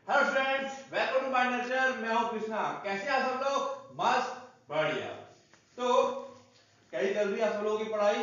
Hello students, welcome to my lecture. मैं हूं कृष्णा। कैसे हैं सब लोग? मस्त, बढ़िया। तो कैसी चल रही है आप लोगों की पढ़ाई?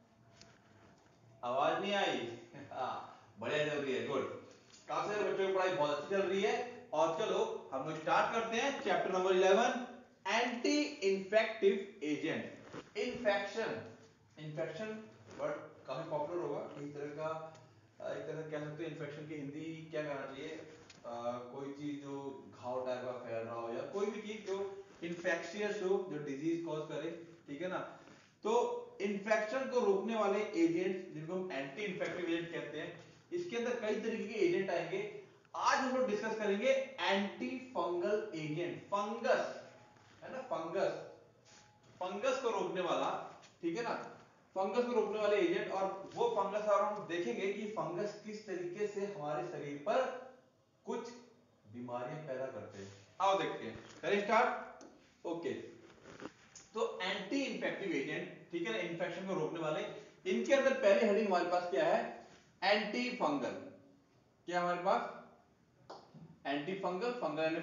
आवाज नहीं आई? हाँ, बढ़िया चल रही है, गुड। काफी सारे बच्चों की पढ़ाई बहुत अच्छी चल रही है। और चलो हम लोग स्टार्ट करते हैं chapter number 11, anti infective agent. Infection word काफी पॉपुलर होगा। एक तरह का एक तरह कह सकते हैं इन्फेक्शन की हिंदी क्या कहना चाहिए? कोई चीज जो घाव टाइप का फैल रहा हो या कोई भी चीज जो इन्फेक्शियस हो, जो डिजीज कॉज करे, ठीक है ना। तो इन्फेक्शन को रोकने वाले एजेंट जिनको हम एंटी इन्फेक्टिव एजेंट कहते हैं, इसके अंदर कई तरीके के एजेंट आएंगे। आज हम लोग डिस्कस करेंगे एंटी फंगल एजेंट। फंगस है ना, फंगस को रोकने वाला, ठीक है ना, फंगस को रोकने वाले एजेंट। और वो फंगस, और हम देखेंगे कि फंगस किस तरीके से हमारे शरीर पर कुछ बीमारियां पैदा करते हैं। आओ देखते हैं, करें स्टार्ट। ओके, तो एंटी इन्फेक्टिव एजेंट, ठीक है ना, इन्फेक्शन को रोकने वाले। इनके अंदर पहली हेडिंग हमारे पास क्या है? Anti fungal. क्या हमारे पास? एंटी फंगल, फंगल,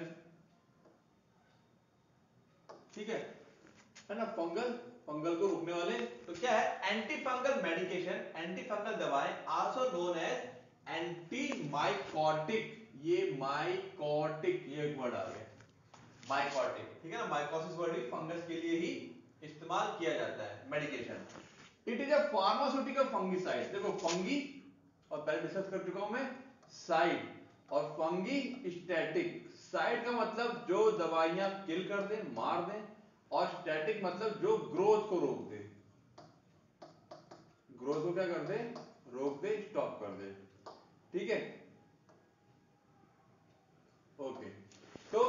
ठीक है ना, फंगल को रोकने वाले। तो क्या है? Anti fungal medication, anti fungal दवाएं, also known as anti mycotic. ये माइकोटिक, ये एक वर्ड आ गया, माइकोटिक, ठीक है ना। माइकोसिस वर्ड भी फंगस के लिए ही इस्तेमाल किया जाता है, medication. It is a pharmaceutical fungicide. देखो, फंगी और पहले डिस्कस कर चुका हूं मैं, साइड और फंगी स्टैटिक। साइड का मतलब जो दवाइयां किल कर दे, मार दे, और स्टैटिक मतलब जो ग्रोथ को रोक दे। ग्रोथ को क्या कर दे? रोक दे, स्टॉप कर दे, ठीक है। ओके, तो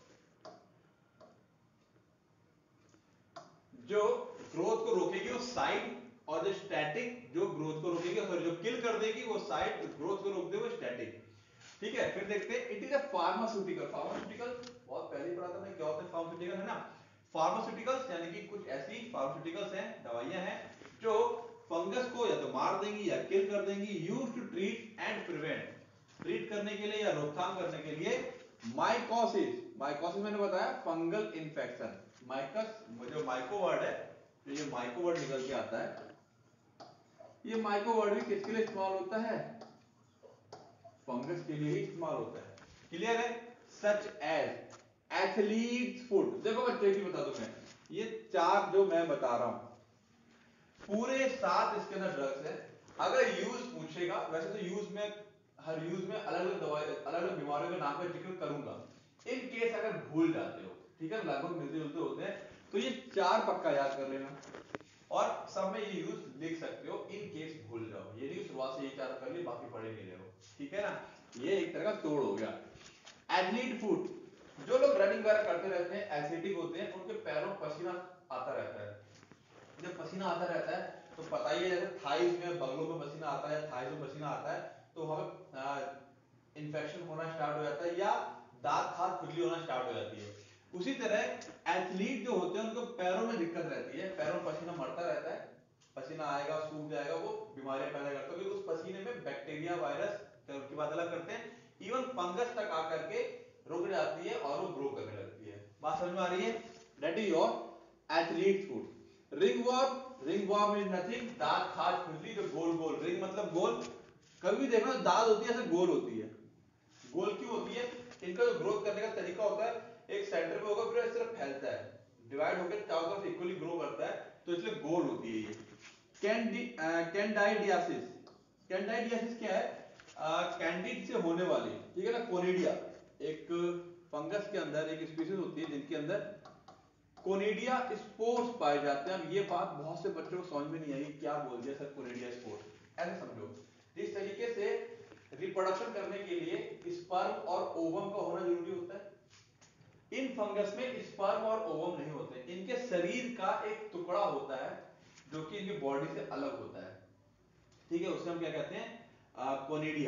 जो ग्रोथ को रोकेगी वो साइड, और जो स्टैटिक जो ग्रोथ को रोकेगी, सॉरी, जो किल कर देगी वो साइड, ग्रोथ को रोक दे वो स्टैटिक, ठीक है। फिर देखते हैं, it is a pharmaceutical. Pharmaceutical बहुत पहले ही पढ़ा था मैं, क्या होता है फार्मास्यूटिकल, है ना। फार्मास्यूटिकल्स यानी कि कुछ ऐसी फार्मास्यूटिकल्स हैं, दवाइयां हैं जो फंगस को या तो मार देंगी या किल कर देंगी। Used to treat and prevent, treat करने के लिए या रोकथाम करने के लिए। माइकोसिस, माइकोसिस मैंने बताया फंगल इन्फेक्शन। माइकस जो माइको वर्ड है, जो ये माइको वर्ड निकल के आता है, ये माइको वर्ड भी किसके लिए इस्तेमाल होता है? फंगस के लिए ही इस्तेमाल होता है। क्लियर है? Such as athlete's food. देखो बच्चे की बता दूं मैं, ये चार जो मैं बता रहा हूं, पूरे 7 इसके अंदर ड्रग्स है। अगर यूज पूछेगा, वैसे तो यूज में हर यूज में अलग अलग दवाई, अलग अलग बीमारियों के नाम का जिक्र करूंगा। इन केस अगर भूल जाते हो, ठीक है, लगभग मिलते जुलते होते हैं, तो ये चार पक्का याद कर लेना, और सब में ये यूज लिख सकते हो इन केस भूल जाओ। ये नहीं शुरुआत से ये चार कर लिए बाकी पढ़े नहीं रहे हो, ठीक है ना। ये एक तरह का तोड़ हो गया। एथलीट फूड, जो लोग रनिंग वगैरह करते रहते हैं, एथलेटिक होते हैं, उनके पैरों में पसीना आता रहता है। जब पसीना आता रहता है तो पता ही है, जैसे थाइज में, बगलों में पसीना आता है, थाइज में पसीना आता है, तो हमें इन्फेक्शन होना स्टार्ट हो जाता है, या दांत खाद खुजली होना स्टार्ट हो जाती है। उसी तरह एथलीट जो होते हैं उनको पैरों में दिक्कत रहती है, पैरों में पसीना मरता रहता है, पसीना आएगा, सूख जाएगा, वो बीमारियां पैदा करता है, क्योंकि उस पसीने में बैक्टीरिया, वायरस की बात अलग करते हैं, इवन फंगस तक आकर के रुक जाती है और वो ग्रो करने लगती है। बात समझ में आ रही है? That is your athlete food. Ringworm, ringworm is nothing, दांत खाज खुजली, जो गोल गोल, रिंग मतलब गोल, कभी देखो ना दांत होती है ऐसे गोल होती है। गोल क्यों होती है? इनका जो ग्रोथ करने का तरीका होता है, एक सेंटर पे होगा, फिर इस तरफ फैलता है, डिवाइड होकर चारों तरफ इक्वली ग्रो करता है, तो इसलिए गोल होती है ये। कैंडिडियासिस, कैंडिडियासिस क्या है? कैंडिड से होने वाली, ठीक है ना, कोनिडिया, एक फंगस के अंदर एक स्पीशीज होती है जिनके अंदर कोनिडिया स्पोर्स पाए जाते हैं। अब ये बात बहुत से बच्चों को समझ में नहीं आई, क्या बोल दिया सर कोनिडिया स्पोर्स, ऐसे समझो, जिस तरीके से रिप्रोडक्शन करने के लिए स्पर्म और ओवम का होना जरूरी होता है, इन फंगस में स्पर्म और ओवम नहीं होते। इनके शरीर का एक टुकड़ा होता है जो कि इनकी बॉडी से अलग होता है, ठीक है, उसे हम क्या कहते हैं? कोनिडिया।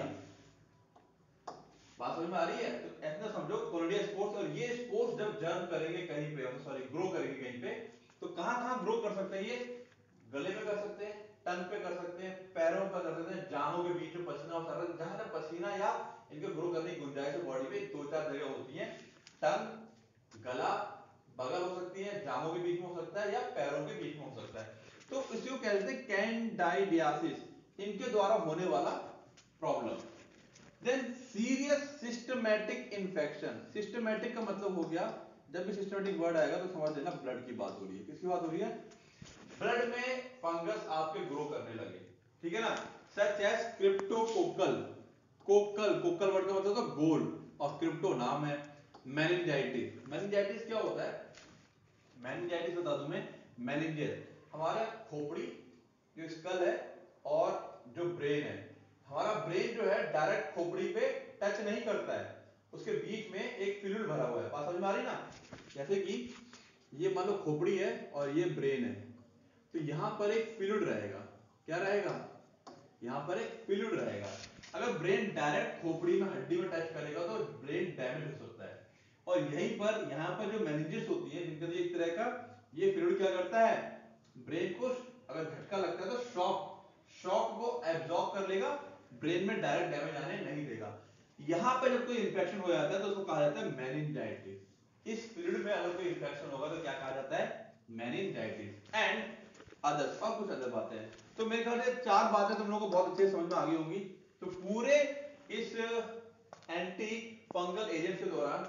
बात समझ में आ रही है? तो ऐसा समझो कोनिडिया स्पोर्स, और ये स्पोर्स जब जर्म करेंगे कहीं पे, सॉरी ग्रो करेंगे कहीं पे, तो कहां कहां ग्रो कर सकते हैं ये? गले में कर सकते हैं, टंग पे कर सकते हैं, पैरों पर कर सकते हैं, जांघों के बीच में पसीना उतर रहा है, जहां जहां पसीना या इनके ग्रो करने की गुंजाइश है बॉडी पे, दो चार जगह होती हैं, टंग, गला, बगल हो सकती है, जांघों के बीच में हो सकता है या पैरों के बीच में हो सकता है। तो इसको कहते हैं कैंडाइडियासिस, इनके द्वारा होने वाला problem. Then serious systematic infection. Systematic का मतलब हो गया, जब भी सिस्टमैटिक वर्ड आएगा तो समझ लेना ब्लड की बात हो रही है। किसकी बात हो रही है? ब्लड में फंगस आपके ग्रो करने लगे, ठीक है ना, such as cryptococcal. Coccal word का मतलब होता है गोल, और क्रिप्टो नाम है। मेनिंजाइटिस, मेनिंजाइटिस क्या होता है? मेनिंजाइटिस बता दूं मैं, मेनिंजेस हमारा खोपड़ी जो स्कल है और जो ब्रेन है, हमारा ब्रेन जो है डायरेक्ट खोपड़ी पे टच नहीं करता है, उसके बीच में एक फ्लूइड भरा हुआ है। बात समझ में आ रही ना? जैसे कि ये मान लो खोपड़ी है और ये ब्रेन है, तो यहां पर एक फ्लूइड रहेगा। क्या रहेगा? यहां पर एक फ्लूइड रहेगा। अगर ब्रेन डायरेक्ट खोपड़ी में हड्डी में टच करेगा तो ब्रेन डैमेज हो सकता है। और यहीं पर यहां पर जो मेनिंजेस होती है, जिनका एक तरह का ये फ्लूइड क्या करता है, ब्रेन को अगर झटका लगता है तो शॉक को एब्जॉर्ब कर लेगा, ब्रेन में डायरेक्ट डैमेज आने नहीं देगा। यहां पर जब कोई इंफेक्शन हो जाता है तो उसको कहा जाता है मेनिंजाइटिस। इस फ्लूइड में अगर कोई इंफेक्शन होगा तो क्या कहा जाता है? मेनिंजाइटिस। एंड अदर्स, और कुछ अदर बातें हैं। तो मेरे ख्याल से चार बातें तुम लोगों को बहुत अच्छे से समझ में आ गई होंगी। तो पूरे इस एंटी फंगल एजेंट के दौरान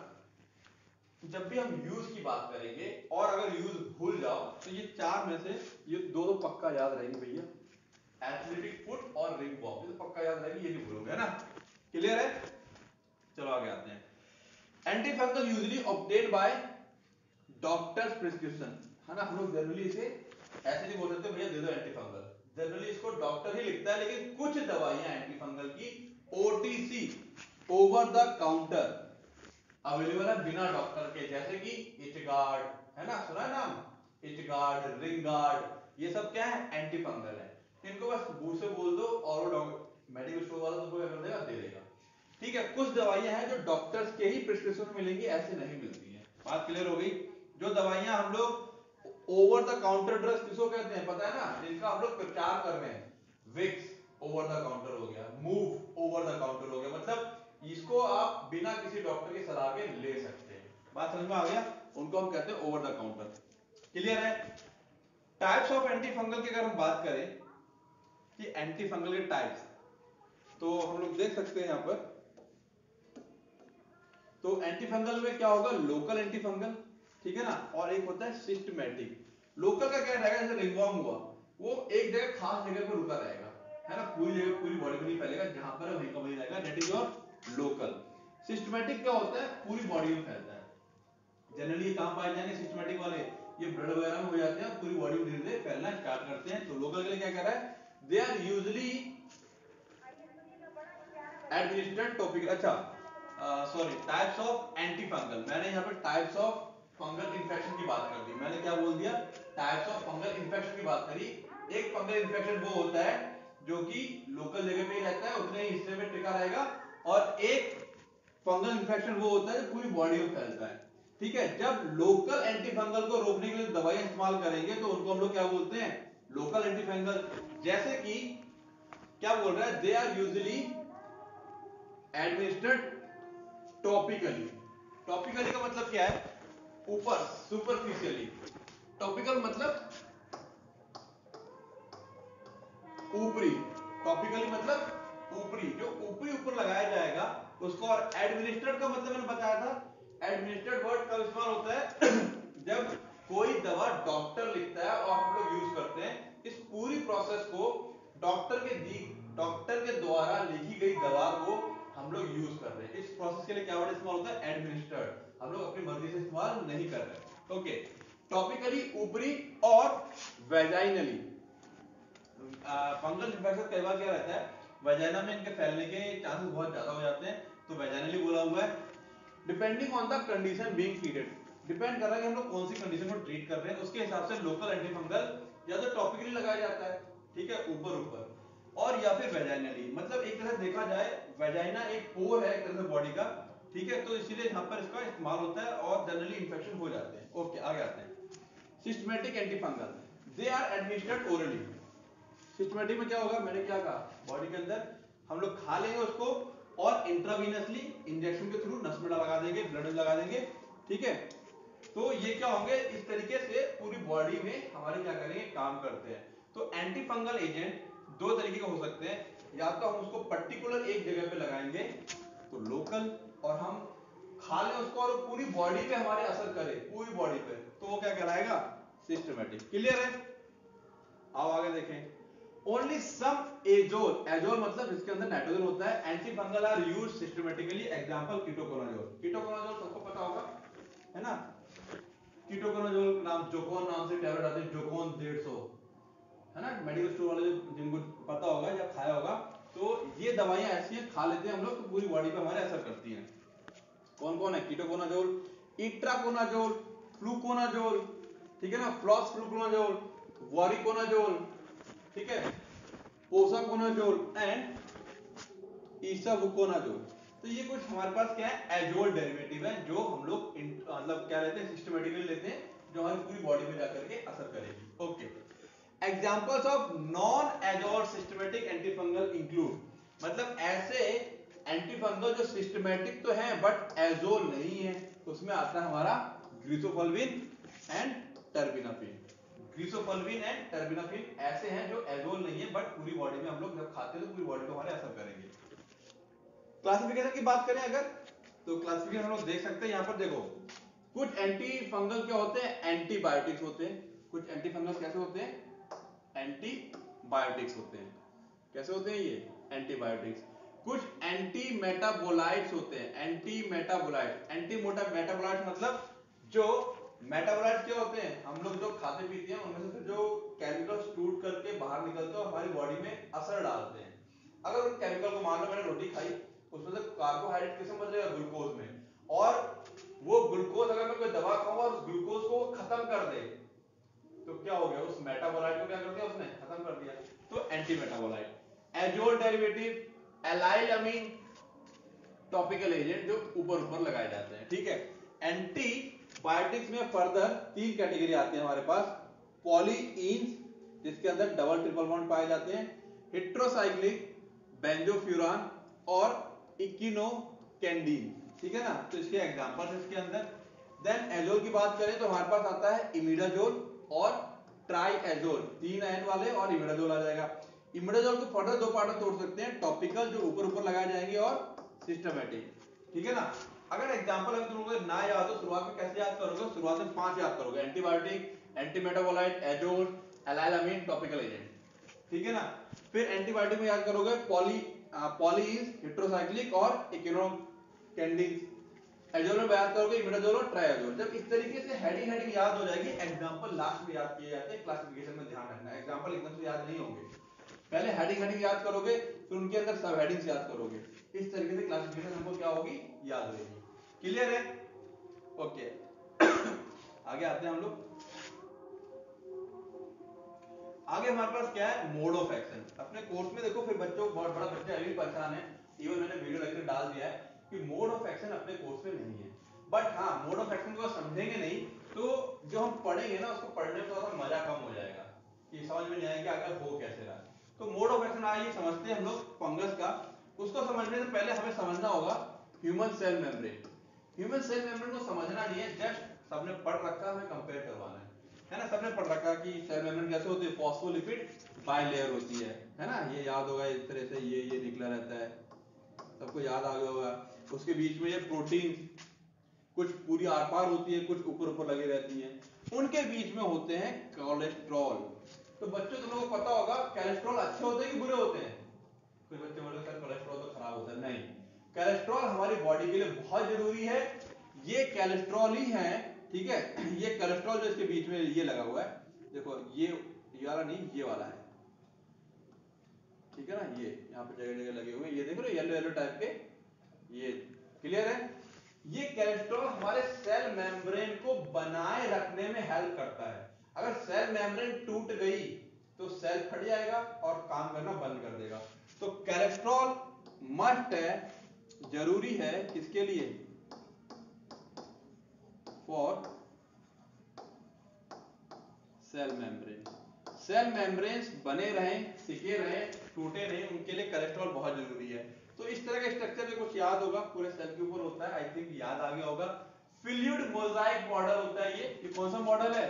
जब भी हम यूज की बात करेंगे और अगर यूज भूल जाओ तो ये चार में से ये दो तो पक्का याद रहेंगे भैया, एथलेटिक फुट और रिंग वॉक, ये तो पक्का याद रहेगी, ये नहीं भूलोगे, है ना? क्लियर है? चलो आगे आते हैं। Anti fungal usually obtained by doctor's prescription, है ना? हम लोग जनरली इसे ऐसे नहीं बोल सकते भैया दे दो एंटी फंगल, जनरली इसको डॉक्टर ही लिखता है। लेकिन कुछ दवाइयां एंटी फंगल की OTC, over the counter available है बिना डॉक्टर के, जैसे कि इचगार्ड, है ना, सुना है नाम? इचगार्ड, रिंगार्ड, ये सब क्या है? एंटी फंगल है। इनको बस मुंह से बोल दो और वो मेडिकल स्टोर वाला तुमको क्या कर देगा? दे देगा। ठीक है, कुछ दवाइयां हैं जो डॉक्टर्स के ही प्रिस्क्रिप्शन में मिलेंगी, ऐसे नहीं मिलती हैं। बात क्लियर हो गई? जो दवाइयां हम लोग ओवर द काउंटर ड्रग्स किसको कहते हैं पता है ना? जिनका हम लोग प्रचार कर रहे हैं, विक्स ओवर द काउंटर हो गया, मूव ओवर द काउंटर हो गया, मतलब इसको आप बिना किसी डॉक्टर की सलाह के ले सकते हैं। बात समझ में आ गया? उनको हम कहते हैं ओवर द काउंटर। क्लियर है? टाइप्स ऑफ एंटी फंगल की अगर हम बात करें कि एंटी फंगल के टाइप्स, तो हम लोग देख सकते हैं यहां पर। तो एंटी फंगल में क्या होगा? लोकल एंटी फंगल, ठीक है ना, और एक होता है सिस्टमैटिक। लोकल का क्या रहेगा? जैसे रिंगवर्म हुआ, वो एक जगह खास जगह पर रुका रहेगा, है ना, पूरी जगह पूरी बॉडी में नहीं फैलेगा, जहां पर वहीं का वहीं रहेगा, that is your local. Systematic क्या होता है? पूरी बॉडी में फैलता है। जनरली कहां पाए जाएंगे सिस्टमैटिक वाले? ये ब्लड वगैरह में हो जाते हैं, पूरी बॉडी में धीरे धीरे फैलना स्टार्ट करते हैं। तो लोकल के लिए क्या कर रहा है? They are usually administered topical. अच्छा sorry, types of antifungal, मैंने यहाँ पर टाइप्स ऑफ फंगल इन्फेक्शन की बात कर दी। मैंने क्या बोल दिया? टाइप्स ऑफ फंगल इन्फेक्शन की बात करी। एक फंगल इन्फेक्शन वो होता है जो कि लोकल जगह पे ही रहता है, उतने ही हिस्से में टिका रहेगा, और एक फंगल इन्फेक्शन वो होता है जो पूरी बॉडी में फैलता है। ठीक है, जब लोकल एंटी फंगल को रोकने के लिए दवाइयां इस्तेमाल करेंगे तो उनको हम लोग क्या बोलते हैं? Local antifungal. जैसे कि क्या बोल रहा है? They are usually administered topically. Topically का मतलब क्या है? ऊपर, सुपरफिशियली। टॉपिकल मतलब ऊपरी, टॉपिकली मतलब ऊपरी, जो ऊपरी ऊपर लगाया जाएगा उसको। और एडमिनिस्ट्रेड का मतलब मैंने बताया था, एडमिनिस्ट्रेड वर्ड कब इस्तेमाल होता है? जब कोई दवा डॉक्टर लिखता है और हम लोग यूज करते हैं, इस पूरी प्रोसेस को डॉक्टर के द्वारा लिखी गई दवा को हम लोग यूज कर रहे हैं। इस प्रोसेस के लिए क्या वर्ड इस्तेमाल होता है? एडमिनिस्ट्रेड। हम लोग अपनी मर्जी से इस्तेमाल नहीं कर रहे। ओके, टॉपिकली ऊपरी और वेजाइनली। फंगल इन्फेक्शन कई बार क्या रहता है? वेजाइना में इनके फैलने के चांसेस बहुत ज्यादा हो जाते हैं, तो वेजाइनली बोला हुआ है। Depending on the condition being treated, depend कर रहा है कि हम लोग कौन सी कंडीशन को ट्रीट कर रहे हैं, उसके हिसाब से लोकल एंटी फंगल या तो टॉपिकली लगाया जाता है, ठीक है, ऊपर ऊपर, और या फिर वेजाइनली। मतलब एक तरह से देखा जाए, वेजाइना एक पोर है एक तरह से बॉडी का, ठीक है, तो इसीलिए यहां पर इसका इस्तेमाल होता है और जनरली इंफेक्शन हो जाते हैं। ओके, आगे आते हैं। Systematic antifungal, they are administered orally. Systematic में क्या होगा? मैंने क्या कहा? बॉडी के अंदर हम लोग खा लेंगे उसको और इंट्रावीनसली इंजेक्शन के थ्रू नस में ब्लड में लगा देंगे, ठीक है। तो ये क्या होंगे, इस तरीके से पूरी बॉडी में हमारे क्या करेंगे, काम करते हैं। तो एंटी फंगल एजेंट दो तरीके के हो सकते हैं, या तो हम उसको पर्टिकुलर एक जगह पे लगाएंगे तो लोकल, और हम खा लें उसको और पूरी बॉडी पे हमारे असर करे, पूरी बॉडी पे, तो वो क्या कहलाएगा, सिस्टमेटिक। क्लियर है? आओ आगे देखें। ओनली सम एजोल, एजोल मतलब जिसके अंदर नाइट्रोजन होता है, anti fungal are used systemically, example ketoconazole. Ketoconazole सबको पता होगा, है ना। कीटोकोनाजोल नाम, जोकोन नाम से टैबलेट आते हैं, जोकोन 150, है ना, मेडिकल स्टोर वाले जिनको पता होगा या खाया होगा, तो ये दवाइयां ऐसी हैं, खा लेते हैं हम लोग तो पूरी बॉडी पे हमारे असर करती हैं। कौन कौन है, कीटोकोनाजोल, इट्राकोनाजोल, फ्लूकोनाजोल, ठीक है ना, फ्लॉक्सफ्लूकोनाजोल, वॉरिकोनाजोल, ठीक है, पोसाकोनाजोल एंड इसावुकोनाजोल। तो ये कुछ हमारे पास क्या है, एजोल डेरिवेटिव है, जो हम लोग मतलब क्या लेते हैं, सिस्टमेटिकली लेते हैं, जो हमारी पूरी बॉडी में जाकर के असर करेगी। Okay, examples of non azole systemic antifungal include, मतलब ऐसे एंटीफंगल जो सिस्टमेटिक तो हैं बट एजोल नहीं है, उसमें आता है हमारा griseofulvin and terbinafine. Griseofulvin and terbinafine ऐसे हैं जो एजोल नहीं है, बट पूरी बॉडी में हम लोग जब खाते हैं तो पूरी बॉडी पे हमारे असर करेंगे। क्लासिफिकेशन की बात करें अगर, तो क्लासिफिकेशन हम लोग देख सकते हैं, यहां पर देखो, कुछ एंटी फंगल क्या होते हैं, एंटीबायोटिक्स होते हैं। कुछ एंटी फंगल कैसे होते हैं, एंटीबायोटिक्स होते हैं। कैसे होते हैं ये, एंटीबायोटिक्स। कुछ एंटी मेटाबोलाइट्स होते हैं, एंटी मेटाबोलाइट्स। एंटी मेटाबोलाइट्स मतलब जो मेटाबोलाइट्स क्या होते हैं, हम लोग जो खाते पीते हैं उनमें से जो केमिकल्स टूट करके बाहर निकलते हैं और हमारी बॉडी में असर डालते हैं। अगर उन केमिकल को, मान लो मैंने रोटी खाई, उसमें से कार्बोहाइड्रेट किसमें बदलेगा, ग्लूकोज में, और वो ग्लूकोज अगर मैं कोई दवा खाऊं और उस ग्लूकोज को खत्म कर दे, तो क्या हो गया, उस मेटाबोलाइट को क्या कर दिया उसने, खत्म कर दिया, तो antimetabolite. Azole derivative, allylamine, topical agent जो ऊपर लगाए जाते हैं, ठीक है। एंटीबायोटिक्स में फर्दर तीन कैटेगरी आती है हमारे पास, पॉलीइन्स जिसके अंदर डबल ट्रिपल बॉन्ड पाए जाते हैं, हेट्रोसाइक्लिक, बेंजोफ्यूरान और इक्विनोकेंडिन, ठीक है ना। तो इसके एग्जांपल्स इसके अंदर। देन एजोल की बात करें तो हमारे पास आता है इमिडाजोल और ट्राइएजोल, 3 एन वाले, और इमिडाजोल आ जाएगा। इमिडाजोल को फर्दर दो पार्ट में तोड़ सकते हैं, टॉपिकल जो ऊपर लगाए जाएंगे और सिस्टमेटिक, ठीक है ना। अगर एग्जांपल अगर तुम लोग ना याद हो, शुरुआत में कैसे याद करोगे, शुरुआत में 5 याद करोगे, antibiotic, antimetabolite, azole, allylamine, topical agent, ठीक है ना। फिर एंटीबायोटिक में याद करोगे पॉलीइन्स, हेट्रोसाइक्लिक और इक्विनोकेंडिन। एजोल में याद करोगे इमिडाजोल और ट्राइएजोल। जब इस तरीके से हेडिंग याद हो जाएगी, एग्जांपल लास्ट में याद किए जाते हैं, क्लासिफिकेशन में ध्यान रखना, एग्जांपल एकदम से याद नहीं होंगे, पहले हेडिंग याद करोगे, फिर उनके अंदर सब हेडिंग्स याद करोगे, इस तरीके से क्लासिफिकेशन हमको क्या होगी, याद होगी। क्लियर है? ओके आगे आते हैं हम लोग। आगे हमारे पास क्या है, मोड ऑफ एक्शन। अपने कोर्स में देखो, फिर बच्चों, बहुत बड़ा बच्चे अभी परेशान है, इवन मैंने वीडियो लेक्चर डाल दिया है कि मोड ऑफ एक्शन अपने कोर्स में नहीं है, बट हाँ मोड ऑफ एक्शन को समझेंगे नहीं तो जो हम पढ़ेंगे ना, उसको पढ़ने में थोड़ा सा मजा कम हो जाएगा, कि समझ में नहीं आएगा अगर हो कैसे रहा। तो मोड ऑफ एक्शन आइए समझते हैं हम लोग फंगस का। उसको समझने से पहले हमें समझना होगा human cell membrane. Human cell membrane को समझना नहीं है, जस्ट सबने पढ़ रखा, हमें कंपेयर करवाना है ना। सबने पढ़ रखा कि सेल मेम्ब्रेन कैसे होती है, फॉस्फोलिपिड बाइलेयर होती है ना, ये याद होगा, इस तरह से ये निकला रहता है, सबको याद आ गया होगा। उसके बीच में ये प्रोटीन कुछ पूरी आर पार होती है, कुछ ऊपर लगे रहती हैं, उनके बीच में होते हैं कोलेस्ट्रॉल। तो बच्चों तुम लोगों को पता होगा कोलेस्ट्रॉल अच्छे होते हैं कि बुरे होते हैं? कोई बच्चे बोले सर कोलेस्ट्रॉल तो खराब होता है, नहीं, कोलेस्ट्रॉल हमारी बॉडी के लिए बहुत जरूरी है। ये कोलेस्ट्रॉल ही है, ठीक है, ये कोलेस्ट्रॉल जो इसके बीच में ये लगा हुआ है, देखो ये वाला नहीं, ये वाला है, ठीक है ना, ये यहाँ पे जगह जगह लगे हुए, ये देख रहे हो येलो येलो टाइप के, ये क्लियर है। ये कोलेस्ट्रॉल हमारे सेल मेम्ब्रेन को बनाए रखने में हेल्प करता है। अगर सेल मेम्ब्रेन टूट गई तो सेल फट जाएगा और काम करना बंद कर देगा। तो कोलेस्ट्रॉल मस्ट है, जरूरी है, किसके लिए, for cell membrane. Cell membranes बने रहें, टिके रहें, टूटे नहीं, उनके लिए कोलेस्ट्रॉल बहुत जरूरी है। तो इस तरह का स्ट्रक्चर में कुछ याद होगा, पूरे सेल के ऊपर होता है, आई आई थिंक याद आ गया होगा, फ्लूइड मोजाइक मॉडल होता है ये कौन सा मॉडल है,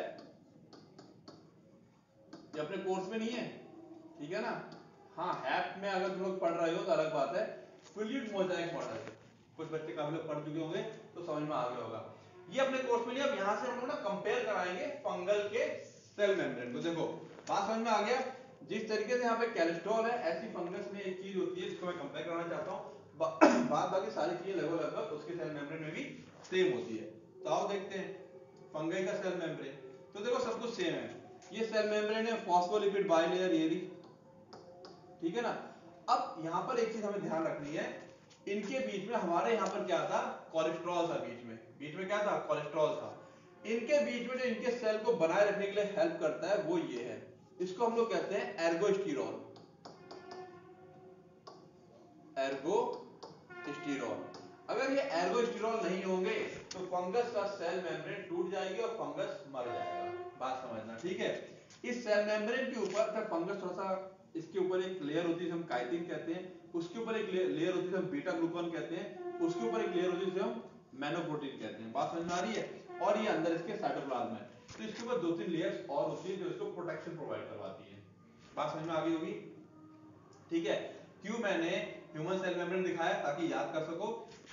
ये अपने कोर्स में नहीं है, ठीक है ना, हाँ हैप में अगर तुम लोग पढ़ रहे हो तो अलग बात है। फ्लूइड मोजाइक मॉडल, कुछ बच्चे काफी लोग पढ़ चुके होंगे तो समझ में आ गया होगा, ये अपने कोर्स में नहीं। अब यहां से हम लोग ना कंपेयर कराएंगे फंगल के सेल मेम्ब्रेन को। देखो बात समझ में आ गया, जिस तरीके से यहाँ पे कोलेस्ट्रॉल है, ऐसी फंगस में एक चीज होती है जिसको मैं कंपेयर कराना चाहता हूँ। बात बाकी सारी चीजें लगभग उसके सेल मेम्ब्रेन में भी सेम होती है। तो आओ देखते हैं फंगई का सेल मेम्ब्रेन। तो देखो सब कुछ सेम है, ये सेल मेम्ब्रेन है, फॉस्फोलिपिड बाइलेयर ये भी, ठीक है ना। अब यहाँ पर एक चीज हमें ध्यान रखनी है, इनके बीच में हमारे यहाँ पर क्या था, कोलेस्ट्रॉल था, बीच में क्या था, कोलेस्ट्रॉल था। इनके बीच में जो इनके सेल को बनाए रखने के लिए हेल्प करता है वो ये है, इसको हम लोग कहते हैं एर्गोस्टेरॉल। एर्गोस्टेरॉल, अगर ये एर्गोस्टेरॉल नहीं होंगे तो फंगस का सेल मेम्ब्रेन टूट जाएगी और फंगस मर जाएगा। बात समझना, ठीक है। इस सेल मेम्ब्रेन के ऊपर जब फंगस थोड़ा सा, इसके ऊपर एक लेयर होती है जिसे हम काइटिन कहते हैं, उसके ऊपर एक लेयर होती है जिसे हम बीटा ग्लूकान कहते हैं, उसके ऊपर एक लेयर होती है जिसे हम मेनोप्रोटीन कहते हैं। बात समझ में आ रही है। और ये अंदर इसके साइटोप्लाज्म है, तो इसके ऊपर 2-3 लेयर्स और होती है जो इसको प्रोटेक्शन प्रोवाइड करवाती है। बात समझ में आ गई होगी, ठीक है। क्यों मैंने ह्यूमन सेल मेम्ब्रेन दिखाया, ताकि याद कर सको।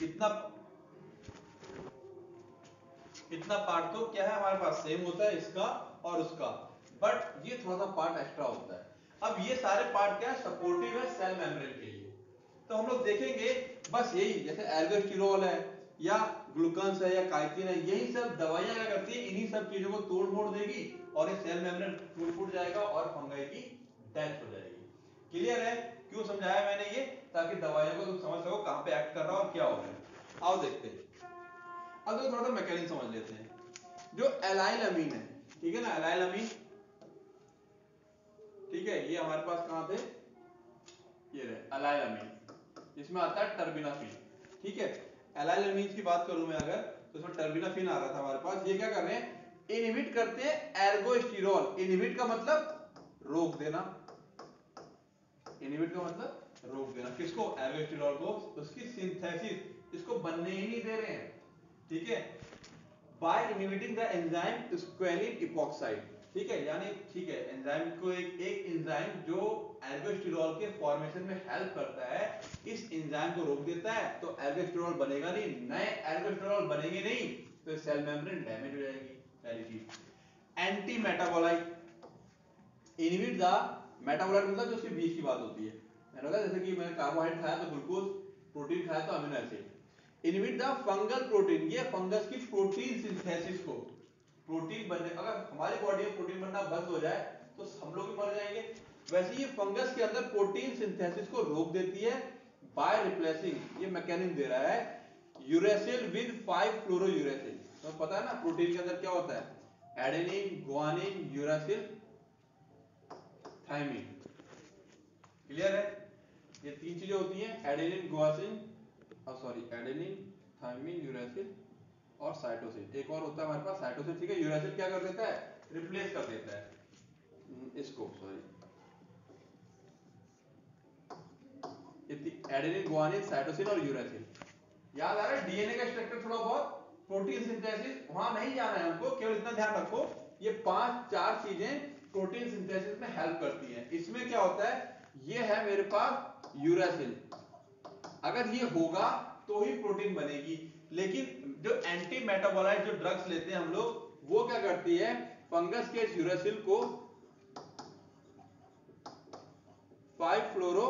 इतना पार्ट तो क्या है हमारे पास, सेम होता है इसका और उसका, बट ये थोड़ा सा पार्ट एक्स्ट्रा होता है। अब ये सारे पार्ट क्या है, सपोर्टिव है सेल मेम्ब्रेन के लिए। तो हम लोग देखेंगे बस यही, जैसे एर्गोस्टेरॉल है या ग्लूकान्स है या काइटिन है, यही सब दवाइयां क्या करती है, इन्हीं सब चीजों को तोड़ मोड़ देगी और ये सेल मेम्ब्रेन फूट जाएगा और फंगाई की डेथ हो जाएगी। क्लियर है। क्यों समझाया मैंने ये, ताकि दवाइयों को तुम समझ सको कहां पे एक्ट कर रहा है और क्या हो रहा है। आओ देखते हैं, अब तो थोड़ा सा मैकेनिज्म समझ लेते हैं। जो एलाइलअमीन है, ठीक है ना, एलाइलअमीन, ठीक है, ये हमारे पास कहां थे, ये रहे एलाइलअमीन, इसमें आता है टर्बिनाफिन, ठीक है। एलाइलअमीन की बात करूं मैं अगर, तो इसमें टर्बिनाफिन आ रहा था हमारे पास। ये क्या कर रहे हैं, इनहिबिट करते हैं एर्गोस्टेरॉल। इनहिबिट का मतलब रोक देना, इनहिबिट का मतलब रोक देना, किसको, एर्गोस्टेरॉल को, उसकी सिंथेसिस, इसको बनने ही नहीं दे रहे हैं, ठीक है। By inhibiting the enzyme squalene epoxidase, ठीक है, यानी ठीक है, एंजाइम को एक एंजाइम जो एर्गोस्टेरॉल के फॉर्मेशन में हेल्प करता है, इस एंजाइम को रोक देता है, तो एर्गोस्टेरॉल बनेगा नहीं, नए एर्गोस्टेरॉल बनेंगे नहीं, तो सेल मेम्ब्रेन डैमेज हो जाएगी। पहली चीज। Antimetabolite, inhibit the metabolite मतलब जो उसके बीच की बात होती है, मैंने कहा जैसे कि मैंने कार्बोहाइड्रेट खाया तो ग्लूकोज, प्रोटीन खाया तो amino acid. Inhibit the fungal protein, ये फंगस की प्रोटीन सिंथेसिस को, प्रोटीन बनने, अगर हमारी बॉडी में प्रोटीन बनना बंद हो जाए तो हम लोग भी मर जाएंगे। वैसे ये फंगस के अंदर प्रोटीन सिंथेसिस को रोक देती है बाय रिप्लेसिंग, ये मैकेनिज्म दे रहा है, यूरेसिल विद 5 फ्लोरोयूरेसिल। तो पता है ना प्रोटीन के अंदर क्या होता है, adenine, guanine, uracil, thymine. Clear है, ये 3 चीजें होती हैं, adenine, guanine, adenine, thymine, uracil और साइटोसिन। एक और होता है हमारे पास साइटोसिन, ठीक है। यूरेसिल क्या कर देता है, रिप्लेस कर देता है इसको, एडेनिन, गुआनिन, साइटोसिन और यूरेसिल। याद आ रहा है डीएनए का स्ट्रक्चर थोड़ा बहुत, प्रोटीन सिंथेसिस वहां नहीं जाना है हमको, केवल इतना ध्यान रखो ये 5-4 चीजें प्रोटीन सिंथेसिस में हेल्प करती हैं। इसमें क्या होता है, ये है मेरे पास यूरेसिल, अगर ये होगा तो ही प्रोटीन बनेगी। लेकिन जो एंटी मेटाबोलाइट जो ड्रग्स लेते हैं हम लोग, वो क्या करती है, फंगस के इस यूरेसिल को 5 फ्लोरो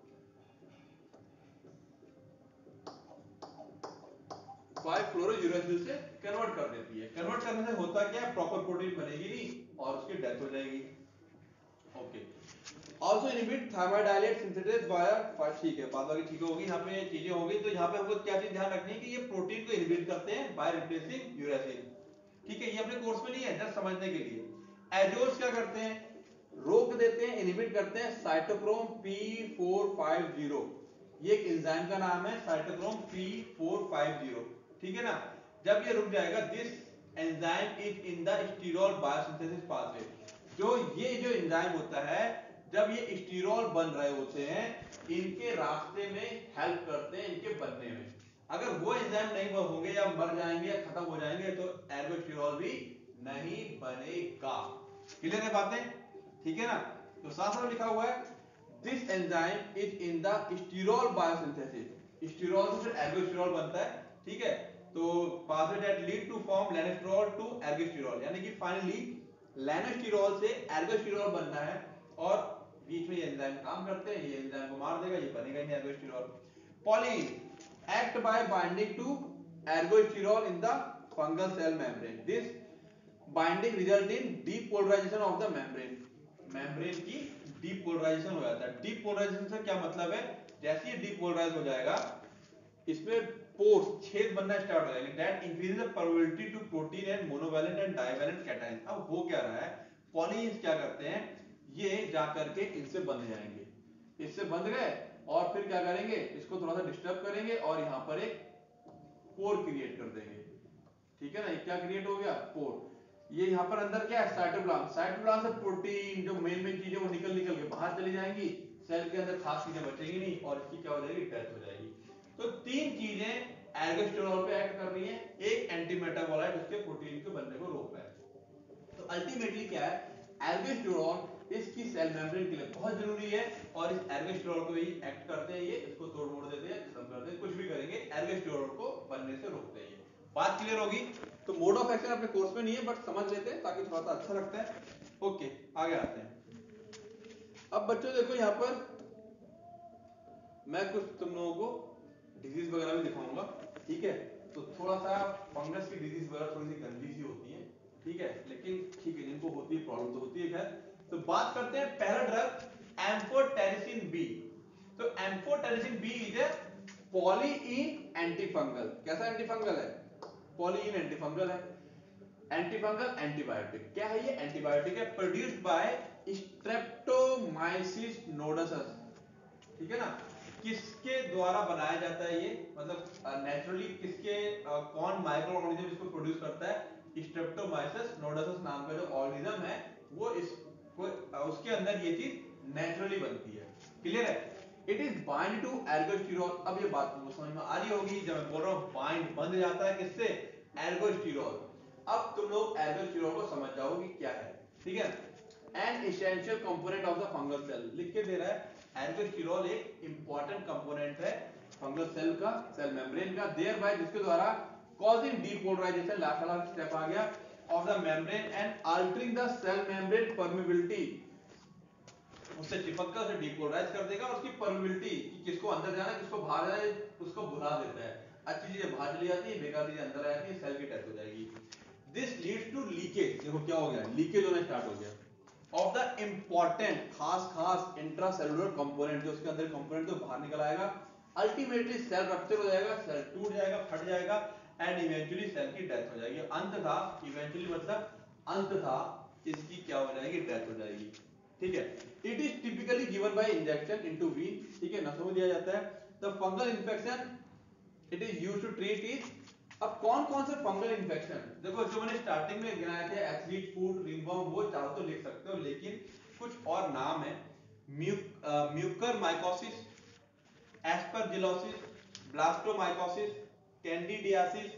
यूरेसिल से कन्वर्ट कर देती है। कन्वर्ट करने से होता क्या है, प्रॉपर प्रोटीन बनेगी नहीं और उसकी डेथ हो जाएगी। Okay, also inhibit thymidylate synthesis by, ठीक है, बात बाकी ठीक होगी, यहाँ पे चीजें होगी। तो यहाँ पे हमको क्या चीज ध्यान रखनी है कि ये प्रोटीन को इनहिबिट करते हैं बाय रिप्लेसिंग यूरेसिल, ठीक है। ये अपने कोर्स में नहीं है, जस्ट समझने के लिए। एजोल्स क्या करते हैं, रोक देते हैं, इनहिबिट करते हैं साइटोक्रोम P450, ये एक एंजाइम का नाम है साइटोक्रोम P450, ठीक है ना। जब ये रुक जाएगा, this enzyme is in the sterol biosynthesis pathway, ये जो एंजाइम होता है, जब ये स्टीरॉल बन रहे होते हैं, इनके रास्ते में हेल्प करते हैं, इनके बनने में। अगर वो एंजाइम नहीं होंगे या मर जाएंगे या खत्म हो जाएंगे तो एर्गोस्टिरॉल भी नहीं बनेगा। क्लियर है बातें? ठीक है ना? तो साथ साथ लिखा हुआ है this enzyme is in the sterol biosynthesis. Sterol से फिर एर्गोस्टिरॉल बनता है। ठीक है, तो pathway that lead to form lanosterol to ergosterol, यानी कि फाइनली लेनोस्टिरॉल से एर्गोस्टिरॉल बनना है और बीच में ये एंजाइम काम करते हैं, ये एंजाइम को मार देगा, ये बनेगा नहीं ergosterol. Polyene act by binding to ergosterol in the fungal cell membrane. This binding result in depolarization of the membrane. membrane की depolarization हो जाता है। depolarization से क्या मतलब है? जैसे ये depolarize हो जाएगा इसमें पोर्स छेद बनना स्टार्ट हो जाएंगे। that increases the probability to protein and monovalent and divalent cations। अब हो क्या रहा है, पॉलीन्स क्या करते हैं, ये जाकर के इनसे बंध जाएंगे, इससे बंध गए और फिर क्या करेंगे, इसको थोड़ा सा डिस्टर्ब करेंगे और यहां पर एक पोर क्रिएट कर देंगे। ठीक है ना, ये क्या क्रिएट हो गया, पोर। ये यहां पर अंदर क्या है, साइटोप्लाज्म। साइटोप्लाज्म से प्रोटीन जो मेन मेन चीजें वो निकल के बाहर चली जाएंगी, सेल के अंदर खास चीजें बचेंगी नहीं और इसकी क्या हो जाएगी, डेथ हो जाएगी। तो तीन चीजें एर्गोस्टिरॉल पे एक्ट कर रही हैं। एक एंटी मेटाबोलाइट उसके प्रोटीन के बनने को रोक रहा है। तो अल्टीमेटली क्या है, एर्गोस्टिरॉल इसकी सेल मेम्ब्रेन के लिए बहुत जरूरी है और इस एर्गोस्टिरॉल को ही एक्ट करते हैं, ये इसको तोड़ मोड़ देते हैं, खत्म कर देते हैं, कुछ भी करेंगे एर्गोस्टिरॉल को बनने से रोकते हैं। बात क्लियर होगी? तो मोड ऑफ एक्शन अपने कोर्स में नहीं है बट समझ लेते हैं ताकि थोड़ा सा अच्छा लगता है। ओके, आगे आते हैं। अब बच्चों देखो यहाँ पर मैं कुछ तुम लोगों को डिजीज वगैरह भी दिखाऊंगा। ठीक है, तो थोड़ा सा फंगस की डिजीज वगैरह थोड़ी सी गंदी सी होती है। ठीक है, लेकिन ठीक है, जिनको होती है प्रॉब्लम तो होती है। खैर, तो बात करते हैं पहला ड्रग एम्फोटेरिसिन बी। तो amphotericin B is a polyene antifungal. कैसा एंटीफंगल है, पॉलीइन एंटीफंगल है। एंटीफंगल एंटीबायोटिक क्या है, ये एंटीबायोटिक है, प्रोड्यूस्ड बाय स्ट्रेप्टोमाइसिस नोडोसस। ठीक है ना, किसके द्वारा बनाया जाता है ये, मतलब नेचुरली किसके कौन माइक्रो ऑर्गेनिज्म इसको प्रोड्यूस करता है, स्ट्रेप्टोमाइसिस नोडोसस नाम का जो ऑर्गेनिज्म है वो इसको उसके अंदर ये चीज नेचुरली बनती है। क्लियर है? It is bind to ergosterol. अब ये बात तुमको समझ में आ रही होगी जब मैं बोल रहा हूं बाइंड, बंध जाता है किससे, एर्गोस्टिरॉल। अब तुम लोग एर्गोस्टिरॉल को समझ जाओगे क्या है। ठीक है, an essential component of the fungal cell लिख के दे रहा है। एर्गोस्टिरॉल एक इंपॉर्टेंट कंपोनेंट है फंगल सेल का, सेल मेम्ब्रेन का, देयर बाय जिसके द्वारा causing depolarization, लास्ट स्टेप आ गया, of the membrane and altering the cell membrane permeability। उससे चिपक कर उसे डिपोलराइज कर देगा और उसकी परमिबिलिटी कि किसको अंदर जाना है किसको बाहर जाना है उसको भुला देता है। अच्छी चीजें बाहर चली जाती है, बेकार चीजें अंदर आ जाती है, सेल की डेथ हो जाएगी। This leads to leakage. देखो क्या हो गया, लीकेज होना स्टार्ट हो गया ऑफ द इंपॉर्टेंट खास इंट्रासेलुलर कंपोनेंट, जो उसके अंदर कंपोनेंट तो बाहर निकल आएगा। अल्टीमेटली सेल रप्चर हो जाएगा, सेल टूट जाएगा, फट जाएगा एंड इवेंचुअली सेल की डेथ हो जाएगी। अंततः इवेंचुअली मतलब अंततः इसकी क्या हो जाएगी, डेथ हो जाएगी। ठीक है, it is typically given by injection into vein. ठीक है, नसों में दिया जाता है। The fungal infection it is used to treat is. अब कौन कौन से फंगल इन्फेक्शन, देखो जो मैंने स्टार्टिंग में गिनाए थे एथलीट फूट, रिंगवर्म, वो चाहो तो लिख सकते हो, लेकिन कुछ और नाम है। Mucormycosis, aspergillosis, blastomycosis, candidiasis,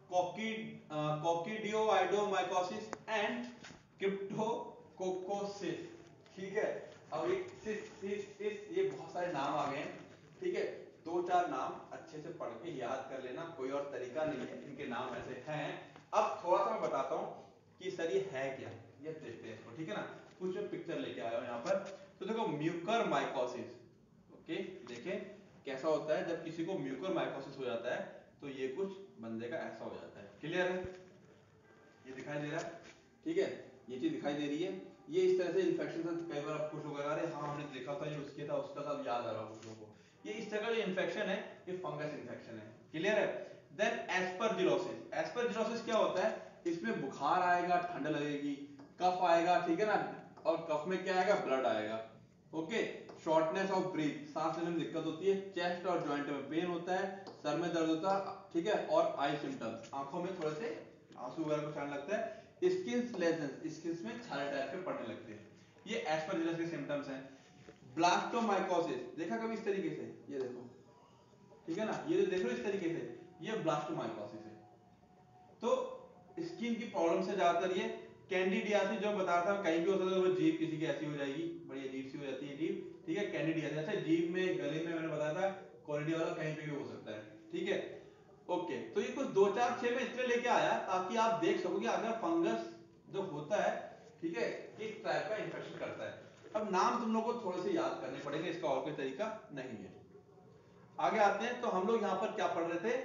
coccidioidomycosis and cryptococcosis. ठीक है, अब ये बहुत सारे नाम आ गए हैं। ठीक है, दो चार नाम अच्छे से पढ़ के याद कर लेना, कोई और तरीका नहीं है, इनके नाम ऐसे हैं। अब थोड़ा सा मैं बताता हूं कि सर ये है क्या, ये देखते हैं इसको। ठीक है ना, कुछ पिक्चर लेके आया हूं यहां पर। तो देखो म्यूकर माइकोसिस, ओके, देखें कैसा होता है जब किसी को म्यूकर माइकोसिस हो जाता है तो ये कुछ बंदे का ऐसा हो जाता है। क्लियर है, ये दिखाई दे रहा है? ठीक है, ये चीज दिखाई दे रही है। ये इस तरह से इन्फेक्शन से कई बार आप खुश हो गए, अरे हाँ हमने देखा था ये उसके था उसका था, याद आ रहा कुछ लोगों को। ये इस तरह का जो इन्फेक्शन है ये फंगस इन्फेक्शन है। क्लियर है? Then aspergillosis. एस्परजिलोसिस क्या होता है, इसमें बुखार आएगा, ठंड लगेगी, कफ आएगा, ठीक है ना, और कफ में क्या आएगा, ब्लड आएगा। ओके, शॉर्टनेस ऑफ ब्रीथ, सांस लेने में दिक्कत होती है, चेस्ट और जॉइंट में पेन होता है, सर में दर्द होता है, ठीक है, और आई सिम्टम्स, आंखों में थोड़े से आंसू वगैरह कुछ आने लगता है, स्किन लेजन्स, स्किन में छाले टाइप के पड़ने लगते हैं। ये एस्परजिलस के सिम्टम्स हैं। ब्लास्टोमाइकोसिस देखा कभी इस तरीके से, ये देखो, ठीक है ना, ये देख लो इस तरीके से, ये ब्लास्टोमाइकोसिस है। तो स्किन की प्रॉब्लम से ज्यादातर ये कैंडिडियासिस जो बता रहा था, कहीं भी हो सकता है, वो जीभ किसी की ऐसी हो जाएगी, बड़ी अजीब सी हो जाती है जीभ, ठीक है, कैंडिडियासिस। अच्छा जीभ में, गले में मैंने बताया था, कोरिडिया वाला कहीं पे भी हो सकता है, ठीक है। ओके, तो ये कुछ 2 4 6 में इसलिए लेके आया ताकि आप देख सको कि अगर फंगस जो होता है, ठीक है, किस टाइप का इंफेक्शन करता है। अब नाम तुम लोगों को थोड़े से याद करने पड़ेंगे, इसका और कोई तरीका नहीं है। आगे आते हैं, तो हम लोग यहाँ पर क्या पढ़ रहे थे,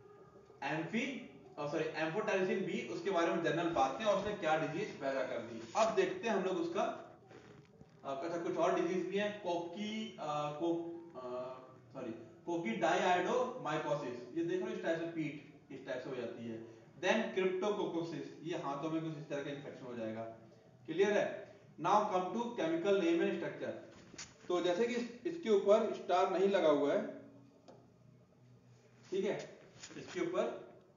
एम्फोटेरिसिन बी, उसके बारे में जनरल बातें और उसने क्या डिजीज पैदा कर दी। अब देखते हैं हम लोग उसका अच्छा कुछ और डिजीज भी है, कोकीडाइआइडोमाइकोसिस, ये देख लो इस टाइप से पीठ इस टाइप से हो जाती है। देन क्रिप्टोकोकोसिस, ये हाथों में कुछ इस तरह का इंफेक्शन हो जाएगा। क्लियर है। Now come to chemical name and structure. तो जैसे कि इसके ऊपर स्टार नहीं लगा हुआ है, ठीक है, इसके ऊपर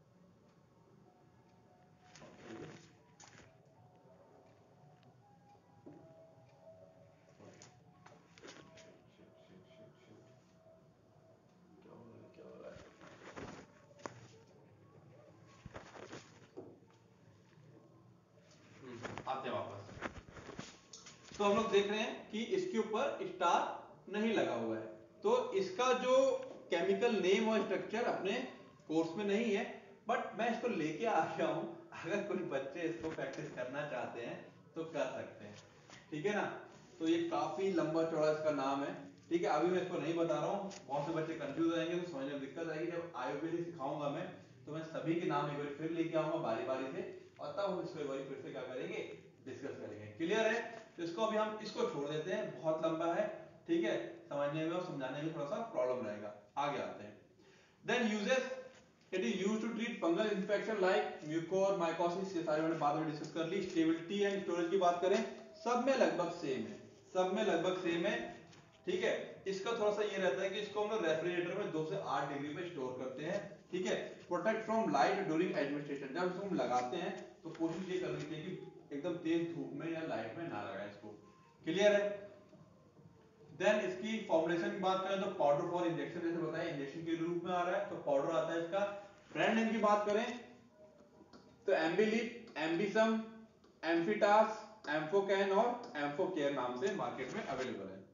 आते हैं वापस। तो हम लोग देख रहे हैं कि इसके ऊपर स्टार नहीं लगा हुआ है, तो इसका जो केमिकल नेम और स्ट्रक्चर अपने कोर्स में नहीं है, बट मैं इसको लेके आ गया हूं, अगर कुछ बच्चे इसको प्रैक्टिस करना चाहते हैं तो कर सकते हैं, ठीक है ना। तो ये काफी लंबा चौड़ा इसका नाम है, ठीक है। अभी मैं इसको नहीं बता रहा हूँ, बहुत से बच्चे कंफ्यूज हो जाएंगे, तो समझने में दिक्कत आएगी। जब आयुर्वेदिक सिखाऊंगा मैं, तो मैं सभी के नाम एक बार फिर लेके आऊंगा बारी बारी से, और तब हम इसको एक बार फिर से क्या करेंगे, डिस्कस करेंगे। क्लियर है। तो इसको अभी हम इसको छोड़ देते हैं, बहुत लंबा है, ठीक है, समझने में और समझाने में थोड़ा सा प्रॉब्लम रहेगा। आगे आते हैं। Then uses, it is used to treat fungal infection like mucormycosis, ये सारे मैंने बाद में डिस्कस कर ली। स्टेबिलिटी एंड स्टोरेज की बात करें, सब में लगभग सेम है, सब में लगभग सेम है, ठीक है। इसका थोड़ा सा ये रहता है कि इसको हम लोग रेफ्रिजरेटर में 2 से 8 डिग्री पे स्टोर करते हैं, ठीक है। Protect from light during administration, जब इसको हम लगाते हैं तो कोशिश ये करनी चाहिए कि एकदम तेज धूप में या लाइट में ना लगाएं इसको। क्लियर है। देन इसकी फॉर्मुलेशन की बात करें तो पाउडर फॉर इंजेक्शन, जैसे बताया इंजेक्शन के रूप में आ रहा है, तो पाउडर आता है इसका। ब्रांड नेम की बात करें तो एम्बिलिप, एम्बिसम, एम्फिटास, एम्फोकैन और एम्फोकेयर नाम से मार्केट में अवेलेबल है।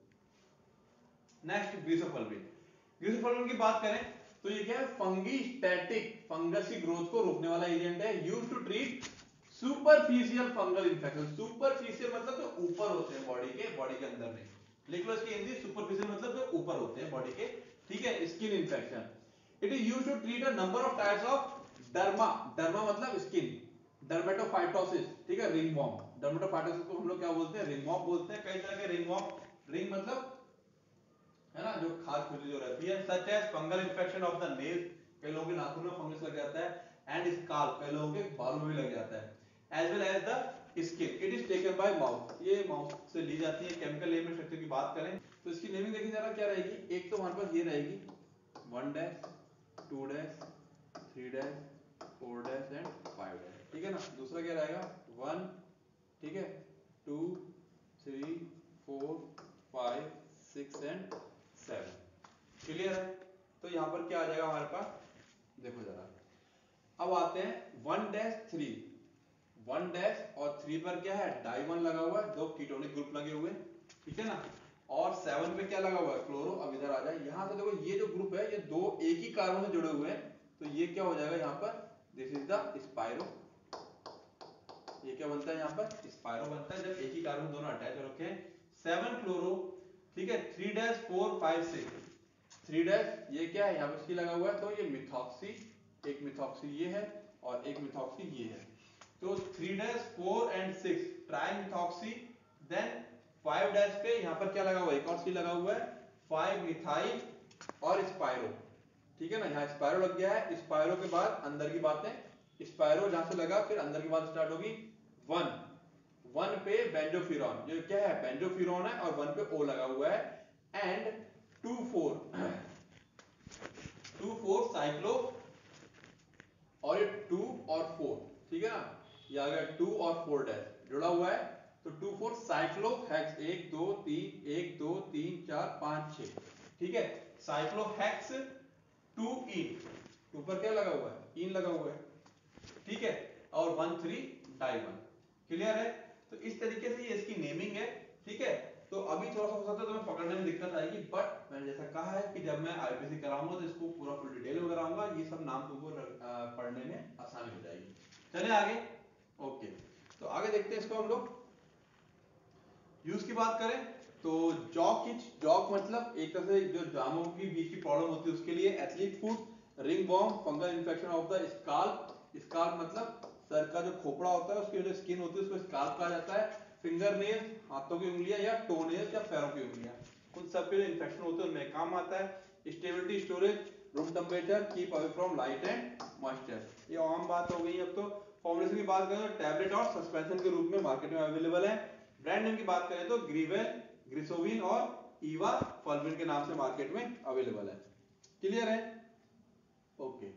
नेक्स्ट ग्लिसोफल्विन, ग्लिसोफल्विन की बात करें तो ये क्या है, फंगीस्टैटिक, फंगस की ग्रोथ को रोकने वाला एजेंट है, used to treat superficial fungal infection. Superficial मतलब जो ऊपर होते हैं बॉडी के अंदर नहीं, लिख लो इसकी हिंदी, सुपरफिशियल मतलब जो ऊपर होते हैं बॉडी के, ठीक है, skin infection. It is used to treat a number of types of derma, derma मतलब स्किन, डर्मेटोफाइटोसिस, ठीक है, रिंगवॉर्म, डर्मेटोफाइटोसिस को हम लोग क्या बोलते हैं, रिंगवॉर्म बोलते हैं। कई तरह के रिंगवॉर्म, रिंग मतलब है ना, जो खाद खुजली जो रहती है, such as fungal infection of the nails, कई लोगों के नाखून में फंगस लग जाता है, एंड स्काल्प, कई लोगों के बालों में भी लग जाता है, as well as the skin. It is taken by mouth, ये माउथ से ली जाती है। केमिकल नेम स्ट्रक्चर की बात करें तो इसकी नेमिंग देखिए जरा क्या रहेगी, एक तो हमारे पास ये रहेगी 1 dash 2 dash 3 dash 4 dash and 5 dash, ठीक है ना। दूसरा क्या रहेगा 1, ठीक है, 2 3 4 5 6 एंड 7। क्लियर है। तो यहां पर क्या आ जाएगा हमारे पास, देखो जरा, अब आते हैं 1 डैश 3, 1 डैश और 3 पर क्या है, डाई 1 लगा हुआ है, 2 कीटोनिक ग्रुप लगे हुए हैं, ठीक है ना। और 7 पे क्या लगा हुआ है, क्लोरो। अब इधर आ जाए, यहां से देखो ये जो ग्रुप है ये 2 एक ही कार्बन से जुड़े हुए हैं, तो ये क्या हो जाएगा यहां पर, दिस इज द स्पाइरो। ये क्या बनता है यहां पर, स्पाइरो बनता है जब एक ही कार्बन दोनों अटैच हो रखे हैं। 7 क्लोरो, ठीक है। 3 डैश 4 5 6, 3 डैश ये क्या है यहां पर इसकी लगा हुआ है, तो ये मिथॉक्सी, एक मिथॉक्सी ये है और एक मिथॉक्सी ये है, तो 3 dash 4 and 6 trimethoxy. Then 5 dash पे यहां पर क्या लगा हुआ है, एक और सी लगा हुआ है 5 मिथाइल और स्पाइरो, ठीक है ना। यहां स्पाइरो लग गया है, स्पाइरो के बाद अंदर की बातें, स्पाइरो जहां से लगा फिर अंदर की बात स्टार्ट होगी। 1 पे बेंजोफिरॉन, जो क्या है बेंजोफिरॉन है, और 1 पे ओ लगा हुआ है, एंड 2 4 साइक्लो, और ये 2 और 4, ठीक है ना, ये आ गया 2 और 4 डैश जुड़ा हुआ है, तो 2 4 साइक्लोहेक्स, 1 2 3 1 2 3 4 5 6, ठीक है, साइक्लोहेक्स 2 ईन, 2 पर क्या लगा हुआ है, इन लगा हुआ है, ठीक है, और 1,3-di-1, क्लियर है। तो इस तरीके से ये इसकी नेमिंग है, ठीक है। तो अभी थोड़ा सा हो सकता है तुम्हें पकड़ने में दिक्कत आएगी, बट मैंने जैसा कहा है कि जब मैं आईपीसी कराऊंगा तो इसको पूरा फुल डिटेल में कराऊंगा, ये सब नाम तुमको पढ़ने में आसानी हो जाएगी। चले आगे, ओके। तो आगे देखते हैं इसको हम लोग। यूज की बात करें तो जॉक इच, जॉक मतलब एक तरह से जो जामों के बीच की प्रॉब्लम होती है उसके लिए, athlete foot, ringworm, fungal infection of the scalp, scalp मतलब सर का जो खोपड़ा होता है उसकी जो स्किन होती है उसको स्काल्प कहा जाता है, फिंगर नेल्स हाथों की उंगलियां या टो नेल्स या पैरों की उंगलियां, उन सब के जो इन्फेक्शन होते हैं उनमें काम आता है। Stability, storage, room temperature, keep away from light and moisture, ये आम बात हो गई। अब तो फॉर्मुलेशन की बात करें तो टैबलेट और सस्पेंशन के रूप में मार्केट में अवेलेबल है। ब्रांड नेम की बात करें तो ग्रीवेल, ग्रिसोविन और ईवा फॉल्विन के नाम से मार्केट में अवेलेबल है, क्लियर है, ओके।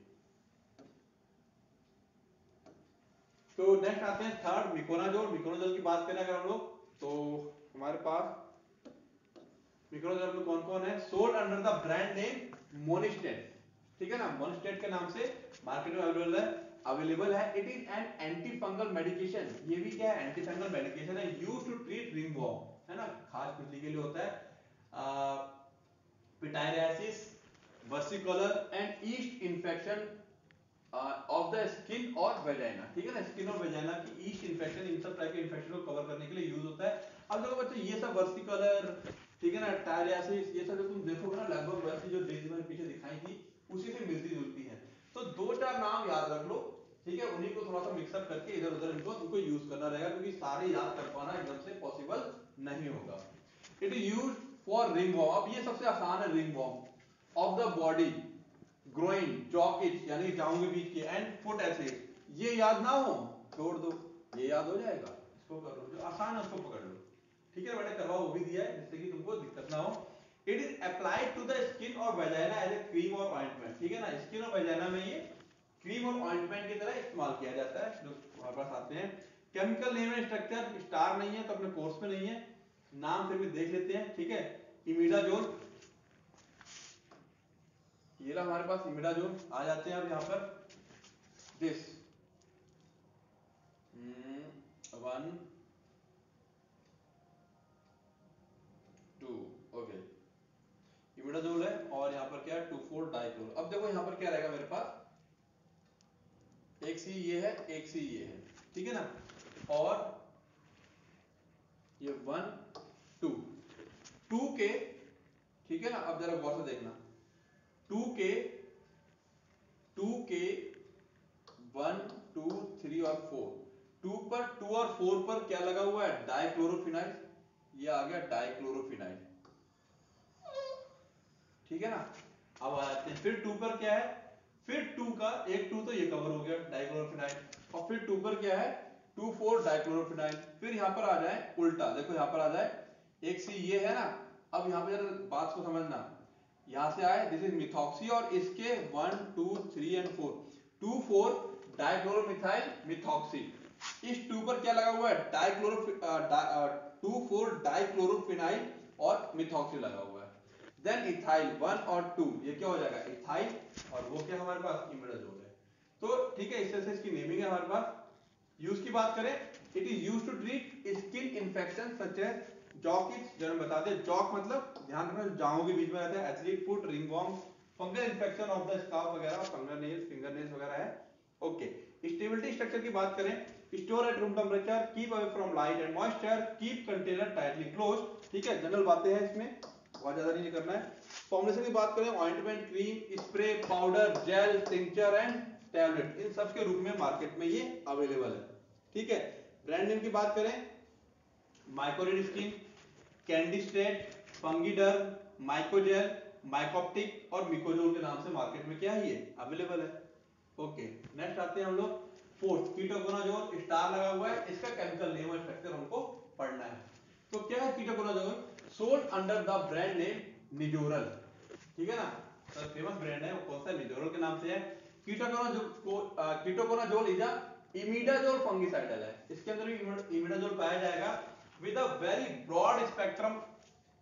तो नेक्स्ट आते हैं थर्ड, मिकोनाजोल। मिकोनाजोल की बात करें अगर हम लोग तो हमारे पास मिकोनाजोल में कौन कौन है, sold under the brand name Monistat, ठीक है ना, मोनिस्टेट के नाम से मार्केट में अवेलेबल है। It is an anti fungal medication, ये भी क्या है, एंटी फंगल मेडिकेशन है, यूज्ड टू ट्रीट रिंगवॉर्म, है ना, खास खुजली के लिए होता है, pityriasis, versicolor and yeast infection of the skin और वेजाइना, ठीक है ना, स्किन और वेजाइना की ईस्ट इन्फेक्शन, इन सब टाइप के इन्फेक्शन को कवर करने के लिए यूज होता है। अब देखो बच्चों ये सब वर्सिकुलर, ठीक है ना, टायरियासिस, ये सब जो तुम देखोगे ना लगभग वैसी जो डिजीज मैंने पीछे दिखाई थी उसी से मिलती जुलती है। तो दो चार नाम याद रख लो, ठीक है, उन्हीं को थोड़ा सा मिक्सअप करके इधर उधर इनको यूज करना रहेगा, क्योंकि सारे याद कर पाना एकदम से पॉसिबल नहीं होगा। It is used for ringworm, अब ये सबसे आसान है, ringworm of the body, groin, jock itch यानी जांघों के बीच की, एंड फुट एसिड, ये याद ना हो छोड़ दो, ये याद हो जाएगा, इसको कर लो, जो आसान है उसको पकड़ लो, ठीक है, मैंने करवा वो भी दिया है जिससे कि तुमको दिक्कत ना हो। It is applied to the skin और वेजाइना एज ए क्रीम और ऑइंटमेंट, ठीक है ना, स्किन और वेजाइना में ये क्रीम और ऑइंटमेंट की तरह इस्तेमाल किया जाता है, जो हमारे पास आते हैं। Chemical name and structure star नहीं है तो अपने कोर्स में नहीं है, नाम फिर भी देख लेते हैं, ठीक है। इमिडाजोल, ये रहा हमारे पास इमिडाजोल, आ जाते हैं अब यहाँ पर दिस 1 2, ओके, इमिडाजोल है, और यहाँ पर क्या है 2,4-डाइक्लोर। अब देखो यहाँ पर क्या रहेगा मेरे पास, एक सी ये है, एक सी ये है, ठीक है ना, और ये 1 2 2 के, ठीक है ना, अब जरा गौर से देखना, 2 के 1 2 3 और 4, 2 पर 2 और 4 पर क्या लगा हुआ है, डाइक्लोरोफिनाइल, ये आ गया डाइक्लोरोफिनाइल, ठीक है ना। अब आ जाते हैं फिर 2 पर क्या है, फिर 2 का एक 2 तो ये कवर हो गया डाइक्लोरोफिनाइल, और फिर 2 पर क्या है 2,4 डाइक्लोरोफिनाइल, फिर यहां पर आ जाए उल्टा, देखो यहां पर आ जाए एक सी ये है ना, अब यहां पर जरा बात को समझना, यहां से आए दिस इज मिथॉक्सी, और इसके 1 2 3 एंड 4 2,4 डाइक्लोरोमिथाइल मिथॉक्सी, इस 2 पर क्या लगा हुआ है, 2,4 डाइक्लोरोफिनाइल और मिथॉक्सी लगा हुआ है। देन इथाइल 1 और 2, ये क्या हो जाएगा इथाइल, और वो क्या हमारे पास इमिडाजोल है। तो ठीक है, इस तरह से इसकी नेमिंग है हमारे पास। यूज की बात करें, it is used to treat skin infection such as jock itch, जो हम बताते हैं जॉक मतलब ध्यान रखना जांघों के बीच में रहता है, athlete foot, ringworm, fungal infection of the scalp वगैरह, फिंगर नेल्स वगैरह है, ओके। स्टेबिलिटी स्ट्रक्चर की बात करें, store at room temperature, keep away from light and moisture, keep container tightly close, ठीक है, जनरल बातें हैं इसमें, बहुत ज्यादा नहीं करना है। फॉर्मुलेशन की बात करें, ointment, cream, spray, powder, gel, tincture and tablet, इन सब के रूप में मार्केट में ये अवेलेबल है, ठीक है। ब्रांड नेम की बात करें, माइक्रोरिड स्किन, कैंडिस्टेट, फंगीडर, माइकोजेल, माइकोप्टिक और मिकोजोल के नाम से मार्केट में क्या है ये अवेलेबल है, ओके। नेक्स्ट आते हैं हम लोग फोर्थ, कीटोकोनाजोल, स्टार लगा हुआ है, इसका केमिकल नेम और स्ट्रक्चर हमको पढ़ना है। तो क्या है ketoconazole, sold under the brand name Nizoral, ठीक है ना, तो फेमस ब्रांड है वो कौन सा, निजोरल के नाम से है। Ketoconazole is a imidazole fungicidal है, इसके अंदर भी इमिडाजोल पाया जाएगा with a very broad spectrum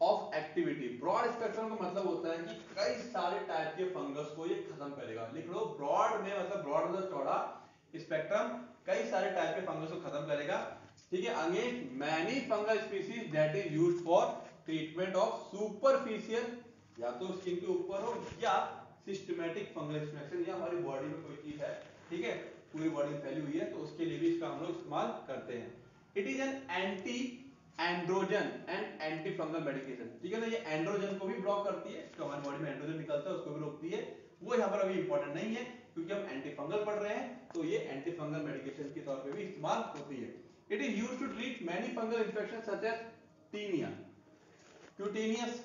of activity. Broad spectrum का मतलब होता है कि कई सारे टाइप के फंगस को ये खत्म करेगा। लिख लो ब्रॉड में मतलब ब्रॉड मतलब चौड़ा, स्पेक्ट्रम कई सारे टाइप के फंगस को खत्म करेगा। ठीक है, against many fungal species that is used for treatment of superficial, या तो स्किन के ऊपर हो या सिस्टमैटिक फंगल इन्फेक्शन, या हमारी बॉडी में कोई चीज है, ठीक है, पूरी बॉडी में फैली हुई है, तो उसके लिए भी इसका हम लोग इस्तेमाल करते हैं। It is an anti androgen and anti fungal medication. ठीक है ना, ये एंड्रोजन को भी ब्लॉक करती है, जो हमारी बॉडी में एंड्रोजन निकलता है उसको भी रोकती है। वो यहाँ पर अभी इंपॉर्टेंट नहीं है क्योंकि हम एंटी फंगल पढ़ रहे हैं, तो ये एंटी फंगल मेडिकेशन के तौर पे भी इस्तेमाल होती है। It is used to treat many fungal infection such as tinea, cutaneous,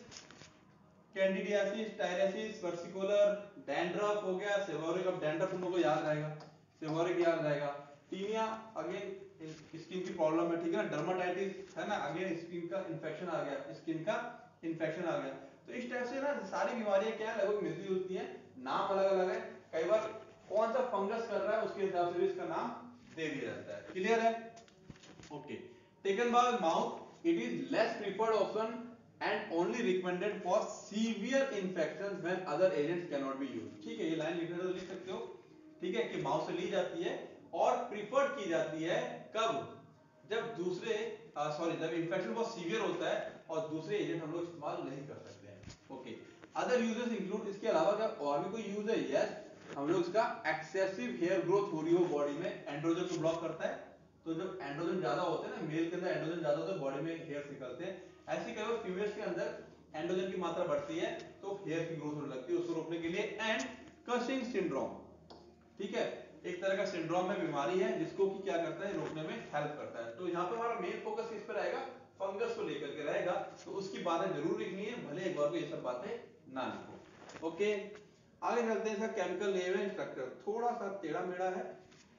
candidiasis, pityriasis, versicolor, dandruff हो गया, सेबोरिक। अब डैंड्रफ तुम लोगों को याद रहेगा, सेबोरिक याद रहेगा, टीनिया अगेन स्किन की प्रॉब्लम है, ठीक है ना, डर्माटाइटिस है ना, अगेन स्किन का इंफेक्शन आ गया, स्किन का इंफेक्शन आ गया। तो इस टाइप से ना सारी बीमारियां क्या है, लगभग मिलती जुलती हैं, नाम अलग अलग है, कई बार कौन सा फंगस कर रहा है उसके हिसाब से भी इसका नाम दे दिया जाता है। क्लियर है? Okay. Taken by mouth, it is less preferred option and only recommended for severe infections when other agents cannot be used। ठीक है, ये लाइन लिखने तो लिख सकते हो, ठीक है, कि माउथ से ली जाती है और प्रिफर्ड की जाती है कब, जब दूसरे जब इंफेक्शन बहुत सीवियर होता है और दूसरे एजेंट हम लोग इस्तेमाल नहीं कर सकते हैं। ओके, अदर यूजेस इंक्लूड, इसके अलावा क्या और भी कोई यूज है? यस, हम लोग इसका एक्सेसिव हेयर ग्रोथ हो रही हो बॉडी में, एंड्रोजन को ब्लॉक करता है। तो जब एंड्रोजन ज्यादा होते हैं ना, मेल के अंदर एंड्रोजन ज्यादा होता है, बॉडी में हेयर्स निकलते हैं। ऐसी कई बार फीमेल्स के अंदर एंड्रोजन की मात्रा बढ़ती है तो हेयर की ग्रोथ होने लगती है, उसको रोकने के लिए। एंड कशिंग सिंड्रोम, ठीक है, एक तरह का सिंड्रोम में बीमारी है जिसको कि क्या करता है, रोकने में हेल्प करता है। तो यहाँ पे हमारा मेन फोकस किस पे रहेगा? फंगस को लेकर के रहेगा, तो उसकी बातें जरूर लिखनी है, भले एक बार को ये सब बातें ना लिखो। ओके, आगे चलते हैं। इसका केमिकल नेम एंड स्ट्रक्चर थोड़ा सा टेढ़ा मेढ़ा है,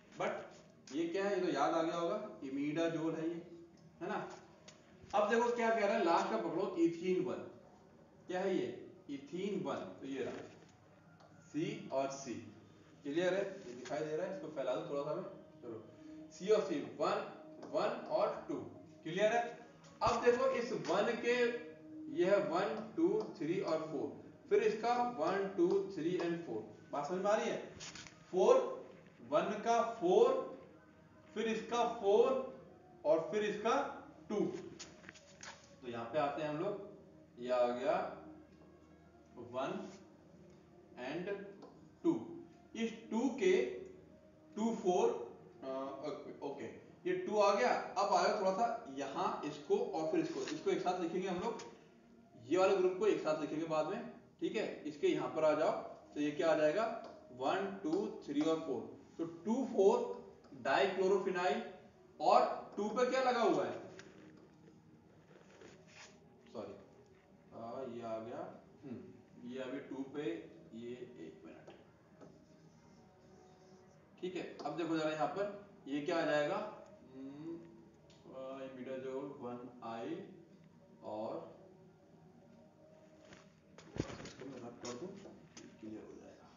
बट ये क्या है, ये तो याद आ गया होगा, इमीडाजोल है ये, है ना। अब देखो क्या कह रहा है, लास्ट का पकड़ो, इथीन 1, क्या है ये? इथीन 1, तो ये रहा C और C। क्लियर है? ये दिखाई दे रहा है, इसको फैला दो थोड़ा सा मैं, चलो C और C, 1 और 2। क्लियर है? अब देखो इस 1 के, ये है 1 2 3 और 4, फिर इसका 1 2 3 एंड 4, बात समझ में आ रही है? 4, 1 का 4, फिर इसका 4 और फिर इसका 2। तो यहां पे आते हैं हम लोग, ये आ गया 1 एंड 2, इस 2 के 2 4, ओके, ये 2 आ गया। अब आया थोड़ा सा यहां इसको और फिर इसको एक साथ लिखेंगे हम लोग, ये वाले ग्रुप को एक साथ लिखेंगे बाद में, ठीक है। इसके यहां पर आ जाओ, तो ये क्या आ जाएगा, 1 2 3 और 4, तो 2 4 डाइक्लोरोफिनाइल, और 2 पे क्या लगा हुआ है, सॉरी ये आ गया, ये अभी 2 पे, ये 1 मिनट, ठीक है। अब देखो जरा यहाँ पर ये क्या आ जाएगा, इमिडाजोल 1I, और इसको मैं रब कर दूं, क्लियर हो जाएगा।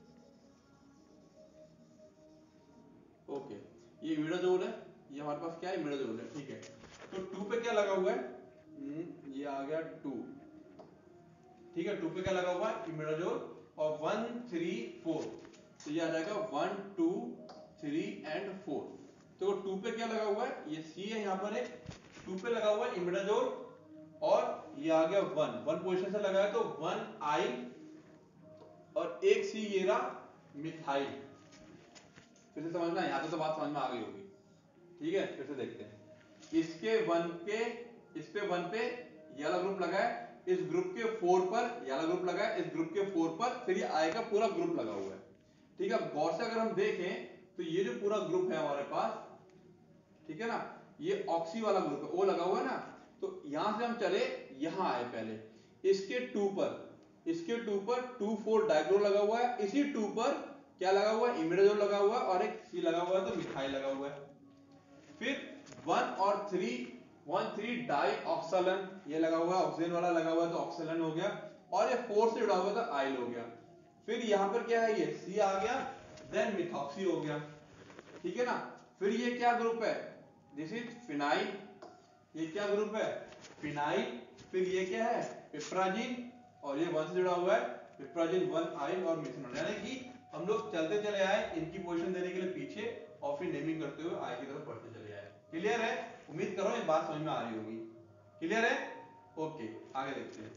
ओके, ये इमिडाजोल है, ये हमारे पास क्या है, इमिडाजोल है, ठीक है। तो 2 पे क्या लगा हुआ है, ये आ गया 2, ठीक है। 2 पे क्या लगा हुआ है, इमिडाजोल, और 1 3 4, तो ये आ जाएगा 1 2 3 एंड 4। तो 2 पे क्या लगा हुआ है, ये C है यहाँ पर, एक 2 पे लगा हुआ है इमिडाजोल, और ये आ गया 1 पोजीशन से लगा है, तो 1I, और एक C ये रहा मिथाइल। फिर से समझना, यहाँ तो बात समझ में आ गई होगी, ठीक है। फिर से देखते हैं, इसके 1 के, इस पे 1 पे ये वाला ग्रुप लगा है, इस ग्रुप के 4 पर ये वाला ग्रुप लगा है, इस ग्रुप के 4 पर फिर ये आएगा पूरा ग्रुप लगा हुआ है, ठीक है। गौर से अगर हम देखें तो ये जो पूरा ग्रुप है हमारे पास, ठीक है ना, ये ऑक्सी वाला ग्रुप है, O लगा हुआ है ना, तो यहां से हम चले, यहां आए पहले, इसके 2 पर 2 4 डाइक्लोर लगा हुआ है, इसी 2 पर क्या लगा हुआ है, इमिडाजोल लगा हुआ है, और एक C लगा हुआ है, तो मिथाइल लगा हुआ है। फिर 1 और 3 डाई ऑक्सालन, ये लगा हुआ है, ऑक्सीजन वाला लगा हुआ है, तो ऑक्सालन हो गया, और ये 4 से जुड़ा हुआ था, आइल हो गया। फिर यहां पर क्या है, ये C आ गया, देन मिथॉक्सी हो गया, ठीक है ना। फिर ये क्या ग्रुप है, दिस इज फिनाइल, ये क्या ग्रुप है, फिनाइल, फिर ये क्या है पिप्राजिन, और ये 1 से जुड़ा हुआ है पिप्राजिन 1I और मिथनॉल, यानी कि हम लोग चलते चले आए इनकी पोजीशन देने के लिए पीछे, और फिर नेमिंग करते हुए आई की तरफ बढ़ते चले आए। क्लियर है? उम्मीद करो ये बात समझ में आ रही होगी। क्लियर है? ओके, आगे देखते हैं।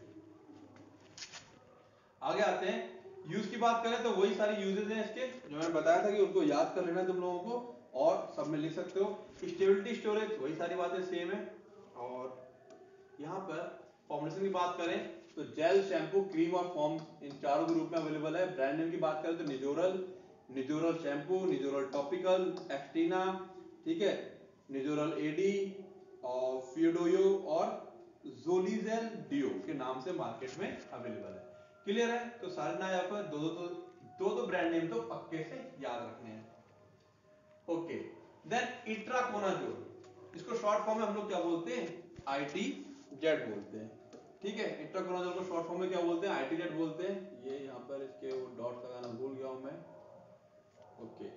आगे आते हैं, यूज की बात करें तो वही सारी यूजेस हैं इसके जो मैंने बताया था कि उनको याद कर लेना तुम लोगों को, और सब में लिख सकते हो। स्टेबिलिटी स्टोरेज वही सारी बातें सेम है। और यहाँ पर फॉर्मुलेशन की बात करें तो जेल, शैम्पू, क्रीम और फॉर्म इन चारों के रूप में अवेलेबल है। ब्रांड नेम की बात करें तो निजोरल, निजोरल शैम्पू, निजोरल टॉपिकल, एक्सटीना, ठीक है, निजोरल एडी और फियोडोयो और जोलीजेल डियो के नाम से मार्केट में अवेलेबल है। क्लियर है? तो सारे ना यहाँ पर दो ब्रांड नेम तो पक्के से याद रखने हैं। ओके, देन इट्राकोनाजोल, इसको शॉर्ट फॉर्म में हम लोग क्या बोलते हैं? ITZ बोलते हैं। ठीक है, इट्राकोनाजोल को शॉर्ट फॉर्म में क्या बोलते हैं? ITZ बोलते हैं। ये यहाँ पर इसके वो डॉट्स लगाना भूल गया हूं मैं। ओके,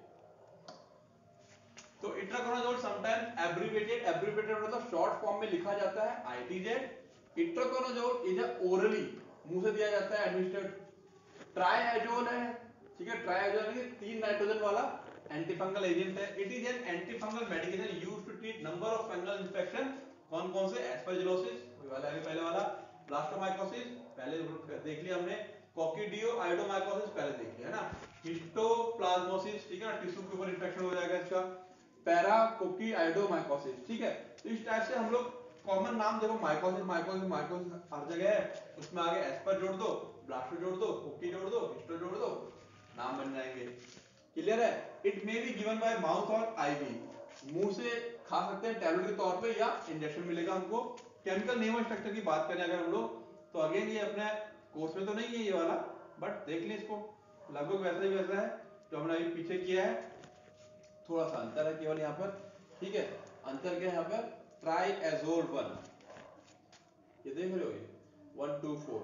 तो इट्राकोनाजोल समटाइम्स एब्रिविएटेड मतलब शॉर्ट फॉर्म में लिखा जाता है ITZ। इट्राकोनाजोल इज ओरली, मुंह से दिया जाता है, एडमिनिस्ट्रेड। ट्राइएजोल है, ठीक है, ट्राइएजोल यानी 3 नाइट्रोजन वाला एंटीफंगल एजेंट है। It is an antifungal medication used to treat number of fungal infection. कौन कौन से? एस्परजिलोसिस वाला है पहले वाला, ब्लास्टोमाइकोसिस पहले देख लिया हमने, कोकिडियो आइडोमाइकोसिस पहले देख लिया है ना, हिस्टोप्लाज्मोसिस, ठीक है ना, टिश्यू के ऊपर इंफेक्शन हो जाएगा इसका, पैराकोकिआइडोमाइकोसिस, ठीक है। तो इस टाइप से हम लोग कॉमन नाम देखो, माइकोसिस माइकोसिस माइकोसिस हर जगह है, उसमें आगे एस्पर जोड़ दो, ब्लास्टो जोड़ दो, कोकी जोड़ दो, हिस्टो जोड़ दो, नाम बन जाएंगे। क्लियर है? It may be given by mouth और आईवी, मुंह से खा सकते हैं टैबलेट के तौर पे, या इंजेक्शन मिलेगा हमको। केमिकल नेम और स्ट्रक्चर की बात करें अगर हम लोग, तो अगेन ये अपने कोर्स में तो नहीं है ये वाला, बट देख लें इसको, लगभग वैसा ही वैसा है जो हमने अभी पीछे किया है, थोड़ा सा अंतर है केवल यहाँ पर। ठीक है, अंतर क्या है यहाँ पर? ट्राइएजोल 1, ये देख रहे हो, ये 1 2 4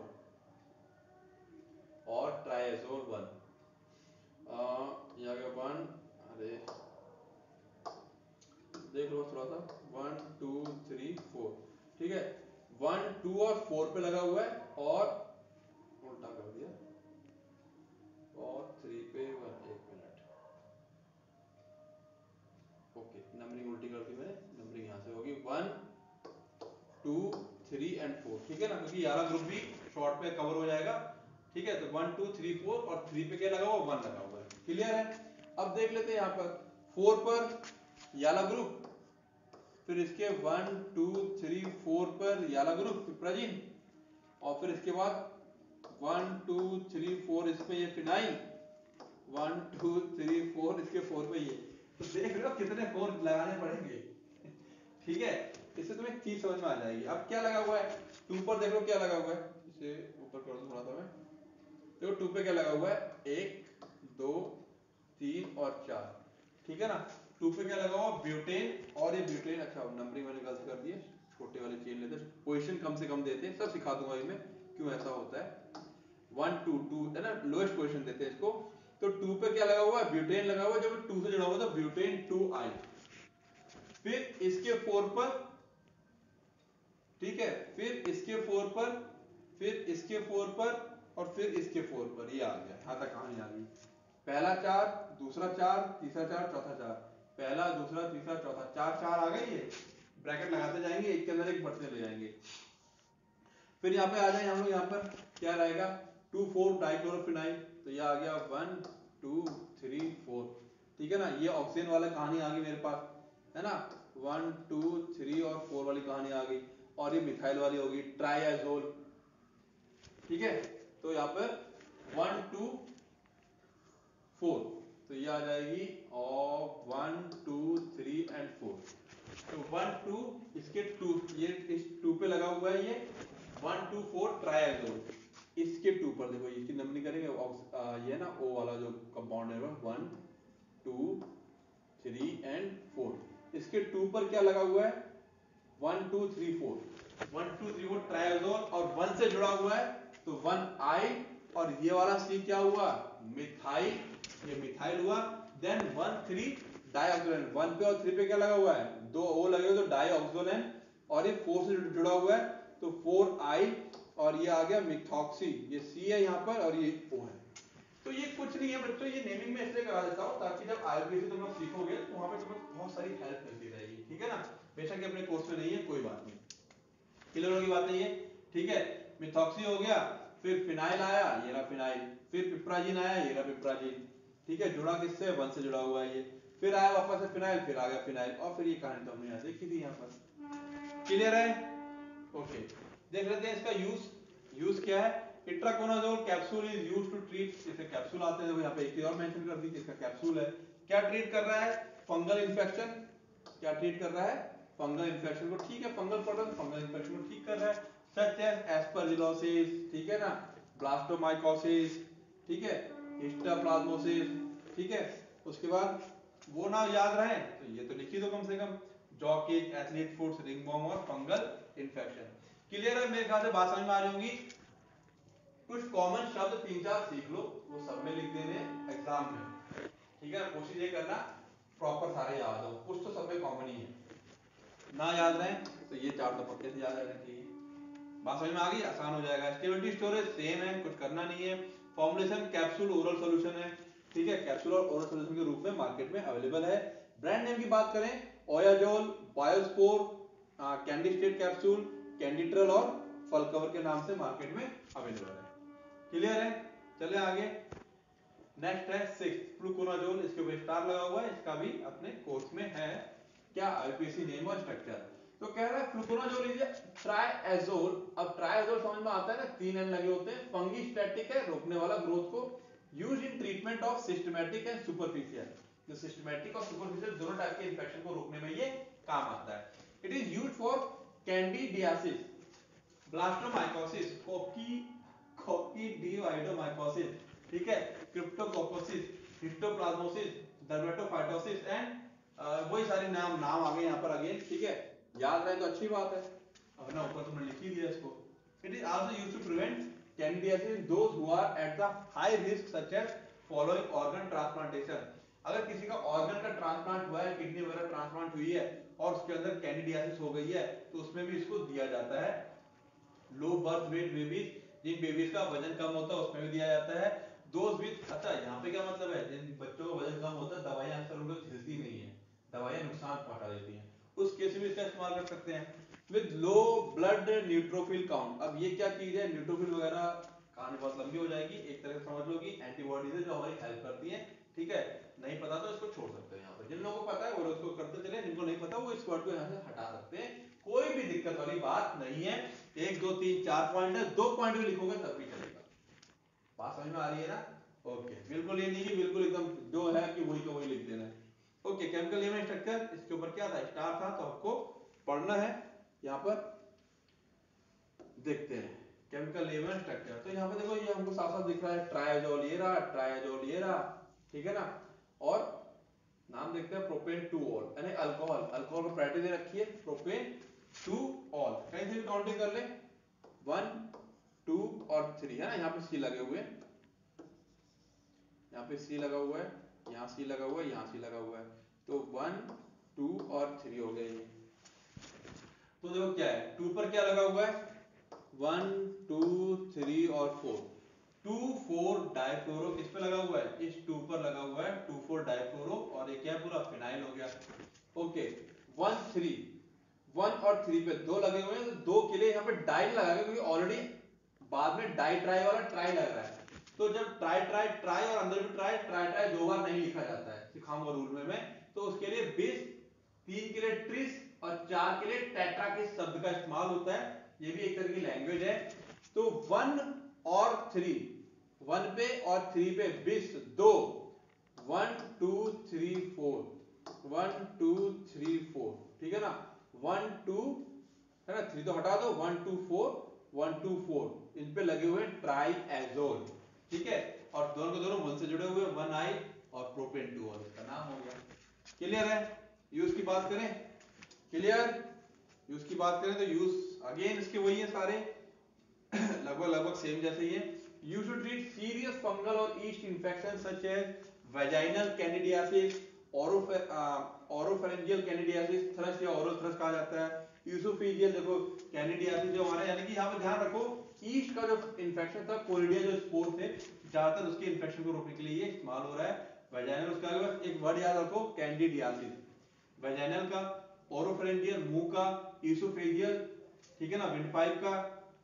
और ट्राइएजोल 1, यहाँ 1, अरे देख लो थोड़ा सा, 1 2 3 4, ठीक है, 1 2 और 4 पे लगा हुआ है, और उल्टा कर दिया, और 3 पे 1, 1 मिनट, ओके, नंबरिंग उल्टी कर दी मैंने, नंबरिंग यहाँ से होगी 1 2 3 एंड 4, ठीक है ना, क्योंकि ये वाला ग्रुप भी शॉर्ट पे कवर हो जाएगा। ठीक है, तो 1 2 3 4 और 3 पे क्या लगा हुआ? 1 लगा हुआ है। क्लियर है? अब देख लेते हैं यहाँ पर 4 पर याला ग्रुप, फिर इसके 1 2 3 4 पर याला ग्रुप पिप्राजिन, और फिर इसके बाद 1 2 3 4 इस पे ये फिनाइल, 1 2 3 4 इसके 4 पे ये, तो देख रहे हो कितने 4 लगाने पड़ेंगे। ठीक है, इससे तुम्हें चीज समझ में आ जाएगी। अब क्या लगा हुआ है 2 पर? देख लो क्या लगा हुआ है, इसे ऊपर कर दूं थोड़ा सा मैं, देखो 2 पे क्या लगा हुआ है? 1 2 3 और 4, ठीक है ना। 2 पे क्या लगा हुआ? ब्यूटेन, और ये ब्यूटेन, अच्छा नंबरिंग मैंने गलत कर दी है, छोटे वाले चेन लेते हैं, पोजीशन कम से कम देते हैं, सब सिखा दूंगा मैं क्यों ऐसा होता है। 1 2 2 है ना, लोएस्ट पोजीशन देते हैं इसको। तो 2 पे क्या लगा हुआ है? ब्यूटेन लगा हुआ है, जब 2 से जुड़ा हुआ था ब्यूटेन 2I। फिर इसके 4 पर, ठीक है, फिर इसके 4 पर, फिर इसके 4 पर, और फिर इसके 4 पर, ये आ गया, यहां तक कहानी आ गई। पहला 4, दूसरा 4, तीसरा 4, चौथा 4, पहला दूसरा तीसरा चौथा, 4 4 आ गई, ये ब्रैकेट लगाते जाएंगे, एक के अंदर एक बढ़ते ले जाएंगे। फिर यहाँ पे आ जाए हम लोग, यहाँ पर क्या रहेगा? 2 4 डाइक्लोरोफिनाइल, तो ये आ गया 1 2 3 4, ठीक है ना। ये ऑक्सीजन वाला कहानी आ गई मेरे पास, है ना, 1 2 3 और 4 वाली कहानी आ गई, और ये मिथाइल वाली होगी ट्राइएजोल। ठीक है, तो यहाँ पर 1 2 4, तो ये आ जाएगी, और 1 2 3 एंड 4, तो 1 2 इसके 2, ये इस 2 पे लगा हुआ है, ये 1 2 4 ट्राइएजोल, इसके 2 पर देखो, इसकी नंबरिंग करेंगे, ये ना O वाला जो कंपाउंड है 1 2 3 एंड 4, इसके 2 पर क्या लगा हुआ है? 1 2 3 4, 1 2 3 4 ट्राइएजोल, और 1 से जुड़ा हुआ है तो 1I, और ये वाला C क्या हुआ? मिथाइल, ये मिथाइल हुआ। देन 1 3 डाइऑक्सोलेन, 1 पे और 3 पे क्या लगा हुआ है? 2 O लगे हुए तो डाइऑक्सोलेन, और ये 4 से जुड़ा हुआ है तो 4I और ये आ गया मिथॉक्सी, ये C है यहाँ पर और ये O है। तो ये कुछ नहीं है बच्चों, ये नेमिंग में इसलिए करा देता हूँ ताकि जब IUPAC तुम लोग सीखोगे तो वहां पे तुम्हें बहुत सारी हेल्प मिलती रहेगी, ठीक है ना। बेशक ये अपने कोर्स में नहीं है, कोई बात नहीं, क्लियर होगी बात है ये, ठीक है। मिथॉक्सी हो गया, फिर फिनाइल आया, ये रहा फिनाइल, फिर पिप्राजीन आया, ये रहा पिप्राजीन, ठीक है। जुड़ा किससे, 1 से जुड़ा हुआ है ये, फिर आया वापस से फिनाइल, फिर आ गया फिनाइल, और फिर ये कहानी तो हमने यहाँ देखी थी यहाँ पर, क्लियर है। ओके, देख लेते हैं इसका यूज क्या है। Itraconazole capsule is used to treat, जैसे कैप्सूल आते हैं, यहाँ पे एक चीज और मेंशन कर दी कि इसका कैप्सूल है, क्या ट्रीट कर रहा है, फंगल इन्फेक्शन, क्या ट्रीट कर रहा है, फंगल इन्फेक्शन को, ठीक है, फंगल प्रोडक्ट फंगल इन्फेक्शन को ठीक कर रहा है, सच एज एस्परजिलोसिस, ठीक है ना, ब्लास्टोमाइकोसिस, ठीक है, हिस्टोप्लाज्मोसिस, ठीक है। उसके बाद वो ना याद रहे तो ये तो लिखी दो कम से कम, जॉ केक, एथलीट फूड्स, रिंगवॉर्म और फंगल इन्फेक्शन, क्लियर है। मेरे ख्याल से बात समझ में आ रही होगी। कुछ कॉमन शब्द 3-4 सीख लो, वो सब में लिख देने एग्जाम में, ठीक है। कोशिश ये करना प्रॉपर सारे याद हो, कुछ तो सब में कॉमन ही है, ना याद रहे तो ये 4 तो पक्के से याद रहने चाहिए। बात समझ में आ गई, आसान हो जाएगा। स्टेबिलिटी स्टोरेज सेम है, कुछ करना नहीं है। फॉर्मुलेशन कैप्सूल ओरल सॉल्यूशन है, ठीक है, कैप्सूल और ओरल सॉल्यूशन के रूप में मार्केट में अवेलेबल है। ब्रांड नेम की बात करें, ओयाजोल, बायोस्पोर, कैंडी स्टेट कैप्सूल, कैंडिट्रल और फलकवर के नाम से मार्केट में अवेलेबल है, क्लियर है। चले आगे, नेक्स्ट है 6 फ्लूकोनाजोल, इसके ऊपर स्टार लगा हुआ है, इसका भी अपने कोर्स में है, क्या, आईपीसी नेम और स्ट्रक्चर। तो कह रहा है फ्लूकोनाजोल इज ट्राइएजोल, अब ट्राइएजोल समझ में आता है ना, 3 एन लगे होते हैं, फंगीस्टैटिक है, रोकने वाला ग्रोथ को, use in treatment of systematic and superficial, जो सिस्टमैटिक और सुपरफिशियल दोनों टाइप के इंफेक्शन को रोकने में ये काम आता है। It is used for candidiasis, blastomycosis, coccidioidomycosis, ठीक है, क्रिप्टोकोकोसिस, हिस्टोप्लाज्मोसिस, डर्मेटोफाइटोसिस एंड वही सारे नाम आ गए यहाँ पर अगेन, ठीक है। याद रहे तो अच्छी बात है, अब ना ऊपर तुमने लिख ही दिया इसको। It is also used to prevent candidiasis in those who are at the high risk such as following organ transplantation, अगर किसी का ऑर्गन का ट्रांसप्लांट हुआ है, किडनी वगैरह ट्रांसप्लांट हुई है और उसके अंदर कैंडिडियासिस हो गई है, तो उसमें भी इसको दिया जाता है। लो बर्थ वेट बेबीज, जिन बेबीज का वजन कम होता है उसमें भी दिया जाता है। दोज विद, अच्छा यहाँ पे क्या मतलब है, जिन बच्चों का वजन कम होता है, दवाइयां अक्सर उनको झेलती नहीं है, दवाइयां नुकसान पहुंचा देती हैं, उस केस में इसका इस्तेमाल कर सकते हैं। With low blood neutrophil count, अब ये क्या चीज है, न्यूट्रोफिल वगैरह कहानी बहुत लंबी हो जाएगी, एक तरह से समझ लो कि एंटीबॉडीज है जो हमारी हेल्प करती हैं, ठीक है। नहीं पता तो इसको छोड़ सकते हैं, यहाँ पर जिन लोगों को पता है वो लोग इसको करते चले, जिनको नहीं पता वो इस वर्ड को यहाँ से हटा सकते हैं, कोई भी दिक्कत वाली बात नहीं है। 1 2 3 4 पॉइंट है, 2 पॉइंट भी लिखोगे तब भी चलेगा, बात समझ में आ रही है ना। ओके, बिल्कुल ये नहीं कि बिल्कुल एकदम जो है कि वही का वही लिख देना है। Okay, chemical name and structure, इसके ऊपर क्या था, स्टार था, तो आपको पढ़ना है। यहाँ पर देखते हैं केमिकल नेम एंड स्ट्रक्चर, तो यहाँ पर देखो ये हमको साफ साफ दिख रहा है, ट्राइएजोल ये रहा, ट्राइएजोल ये रहा, ठीक है ना। और नाम देखते हैं, प्रोपेन टू ऑल, यानी अल्कोहल, अल्कोहल को प्रायोरिटी दे रखी है, प्रोपेन टू ऑल, कहीं से भी काउंटिंग कर ले, 1 2 और 3 है ना, यहाँ पे सी लगे हुए हैं, यहाँ पे सी लगा हुआ है, यहाँ सी लगा हुआ है, यहाँ सी लगा हुआ है, तो 1 2 और 3 हो गए ये। तो देखो क्या है, 2 पर क्या लगा हुआ है, 1 2 3 और 4, 2 4 डाइफ्लोरो किस पे लगा हुआ है, इस 2 पर लगा हुआ है, 2 4 डाइफ्लोरो, और ये क्या है, पूरा फिनाइल हो गया। ओके, 1 3 1 और 3 पे 2 लगे हुए हैं, तो 2 के लिए यहाँ पे डाई लगा है, क्योंकि ऑलरेडी बाद में डाई ट्राई वाला ट्राई लग रहा है, तो जब ट्राई ट्राई ट्राई और अंदर भी ट्राई ट्राई ट्राई 2 बार नहीं लिखा जाता है, सिखाऊंगा रूल में मैं, तो उसके लिए बिस, 3 के लिए ट्रिस और 4 के लिए टेट्रा के शब्द का इस्तेमाल होता है, ये भी एक तरह की लैंग्वेज है। तो 1 और 3, 1 पे और 3 पे बिस 2, 1 2 3 4, 1 2 3 4, ठीक है ना, 1 2 है ना, 3 तो हटा दो, 1 2 4 1 2 4, इन पे लगे हुए ट्राइएजोल, ठीक है, और दोनों के दोनों 1 से जुड़े हुए, 1I और प्रोपेन 2 और इसका नाम हो गया, क्लियर है। यूज की बात करें, क्लियर, यूज की बात करें तो यूज अगेन इसके वही है सारे, लगभग सेम जैसे ही है। Use to treat serious fungal और yeast infection such as vaginal candidiasis, oropharyngeal candidiasis, thrush या ओरल थ्रश कहा जाता है, यूसोफेजियल देखो कैनिडियासिस जो हमारा, यानी कि यहाँ पे ध्यान रखो ईस्ट का जो इन्फेक्शन था कोलिडिया जो स्पोर थे ज्यादातर उसके इन्फेक्शन को रोकने के लिए ये इस्तेमाल हो रहा है। वेजाइनल, उसके आगे बस एक वर्ड याद रखो कैंडिडियासिस, वेजाइनल का, ओरोफेरेंजियल मुंह का, यूसोफेजियल ठीक है ना, विंडपाइप का,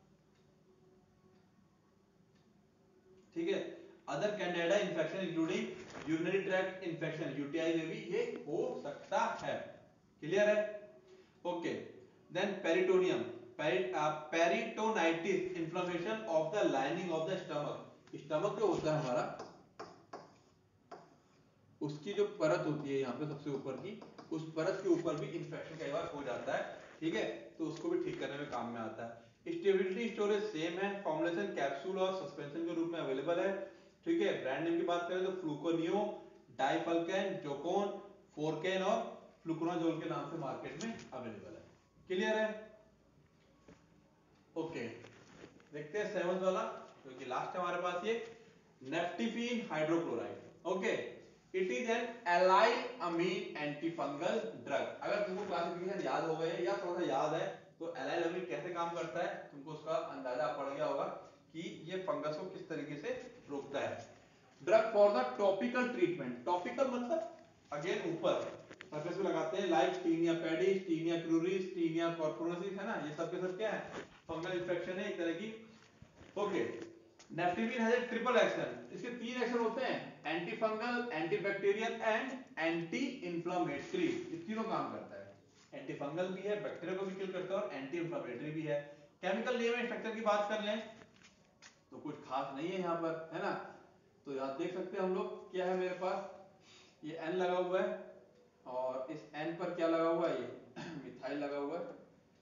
ठीक है। Other candida infection including urinary tract infection, UTI में भी ये हो सकता है। क्लियर है? Okay. Then peritoneum, peritonitis, inflammation of the lining of the stomach. Stomach जो होता है हमारा, उसकी जो परत होती है यहाँ पे सबसे ऊपर की, उस परत के ऊपर भी इन्फेक्शन कई बार हो जाता है, ठीक है, तो उसको भी ठीक करने में काम में आता है। स्टेबिलिटी स्टोरेज सेम है, फॉर्मुलेशन कैप्सूल और सस्पेंशन के रूप में अवेलेबल है, ठीक है। ब्रांड नेम की बात करें तो फ्लूकोनियो, डाइफल्केन, जोकोन, फोरकेन और फ्लुकोनाजोल के नाम से मार्केट में अवेलेबल है। क्लियर है? ओके, देखते हैं सेवंथ वाला जो कि लास्ट है हमारे पास, ये naftifine hydrochloride. Okay, it is an allylamine antifungal drug. अगर तुमको क्लासिफिकेशन याद हो गए या थोड़ा सा याद है तो एलाइल अमीन कैसे काम करता है तुमको उसका अंदाजा पड़ गया होगा कि ये फंगस को किस तरीके से रोकता है। Drug for the topical treatment, topical मतलब अगेन ऊपर सरफेस पे लगाते हैं, like tinea pedis, tinea cruris, tinea corporis, है ना, ये सब के सब क्या है, फंगल इन्फेक्शन है एक तरह की। Okay, naftifine has a triple action, इसके तीन एक्शन होते हैं, anti fungal, anti bacterial and anti inflammatory. ये तीनों काम करता है, एंटी फंगल भी है, बैक्टीरिया को भी किल करता है और एंटी इंफ्लेमेटरी भी है। केमिकल नेम एंड स्ट्रक्चर की बात कर लें तो कुछ खास नहीं है यहाँ पर, है ना, तो यहाँ देख सकते हैं हम लोग क्या है मेरे पास, ये N लगा हुआ है और इस N पर क्या लगा हुआ है, ये मिथाइल लगा हुआ है,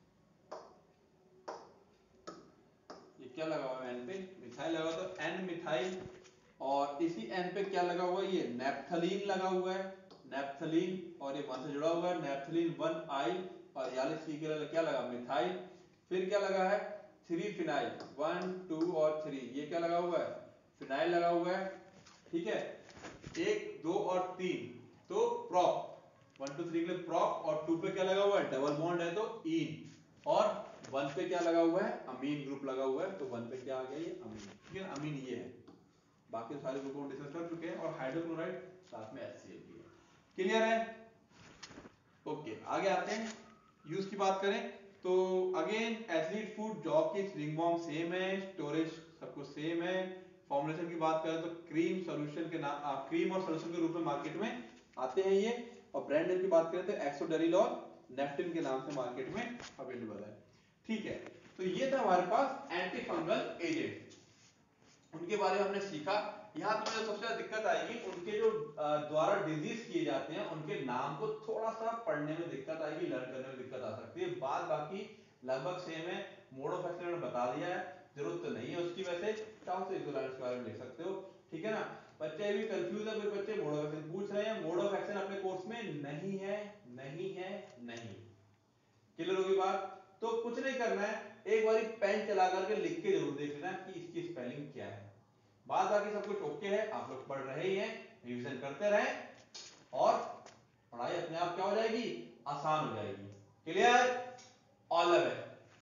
ये क्या लगा हुआ है N पे, मिथाइल लगा हुआ, तो N मिथाइल, और इसी N पे क्या लगा हुआ है, ये नेप्थलीन लगा हुआ है, नेप्थलीन, और ये 1 से जुड़ा हुआ है, नेप्थलीन 1I, और यानी C के क्या लगा, मिथाइल। फिर क्या लगा है, 3 फिनाइल, 1 2 और 3, ये क्या लगा हुआ है, फिनाइल लगा हुआ है, ठीक है। 1 2 और 3 तो प्रॉप, 1 2 3 के लिए प्रॉप, और 2 पे क्या लगा हुआ है, डबल बॉन्ड है तो इन, और 1 पे क्या लगा हुआ है, अमीन ग्रुप लगा हुआ है, तो 1 पे क्या आ गया, ये अमीन, ठीक है, अमीन ये है। बाकी तो सारे ग्रुपों को डिस्कस कर चुके हैं, और हाइड्रोक्लोराइड साथ में HCl भी है। क्लियर है? ओके, आगे आते हैं। यूज की बात करें तो अगेन एथलीट फूड, जॉब की रिंगवॉर्म सेम है, स्टोरेज सब कुछ सेम है। फॉर्मुलेशन की बात करें तो क्रीम सॉल्यूशन के नाम, क्रीम और सॉल्यूशन के रूप में मार्केट में आते हैं ये, और ब्रांड नेम की बात करें तो एक्सोडेरिल और नेफ्टिन के नाम से मार्केट में अवेलेबल है, ठीक है। तो ये था हमारे पास एंटी फंगल एजेंट, उनके बारे में हमने सीखा। यहाँ तुम्हें जो सबसे ज्यादा दिक्कत आएगी, उनके जो द्वारा डिजीज किए जाते हैं उनके नाम को थोड़ा सा पढ़ने में दिक्कत आएगी, लर्न करने में दिक्कत आ सकती है, बात बाकी लगभग सेम है। मोड ऑफ एक्शन मैंने बता दिया है, जरूरत तो नहीं है उसकी, वैसे चाहो तो एक दो लाइन के बारे में लिख सकते हो, ठीक है ना। बच्चे भी कंफ्यूज है, कोई बच्चे मोड ऑफ एक्शन पूछ रहे हैं, मोड ऑफ एक्शन अपने कोर्स में नहीं है, नहीं है, नहीं। क्लियर होगी बात? तो कुछ नहीं करना है, एक बारी पेन चला करके लिख के जरूर देख लेना कि इसकी स्पेलिंग क्या है। बात बाकी सब कुछ ओके है, आप लोग पढ़ रहे ही हैं, रिवीजन करते रहें और पढ़ाई अपने आप क्या हो जाएगी, आसान हो जाएगी। क्लियर? All the best.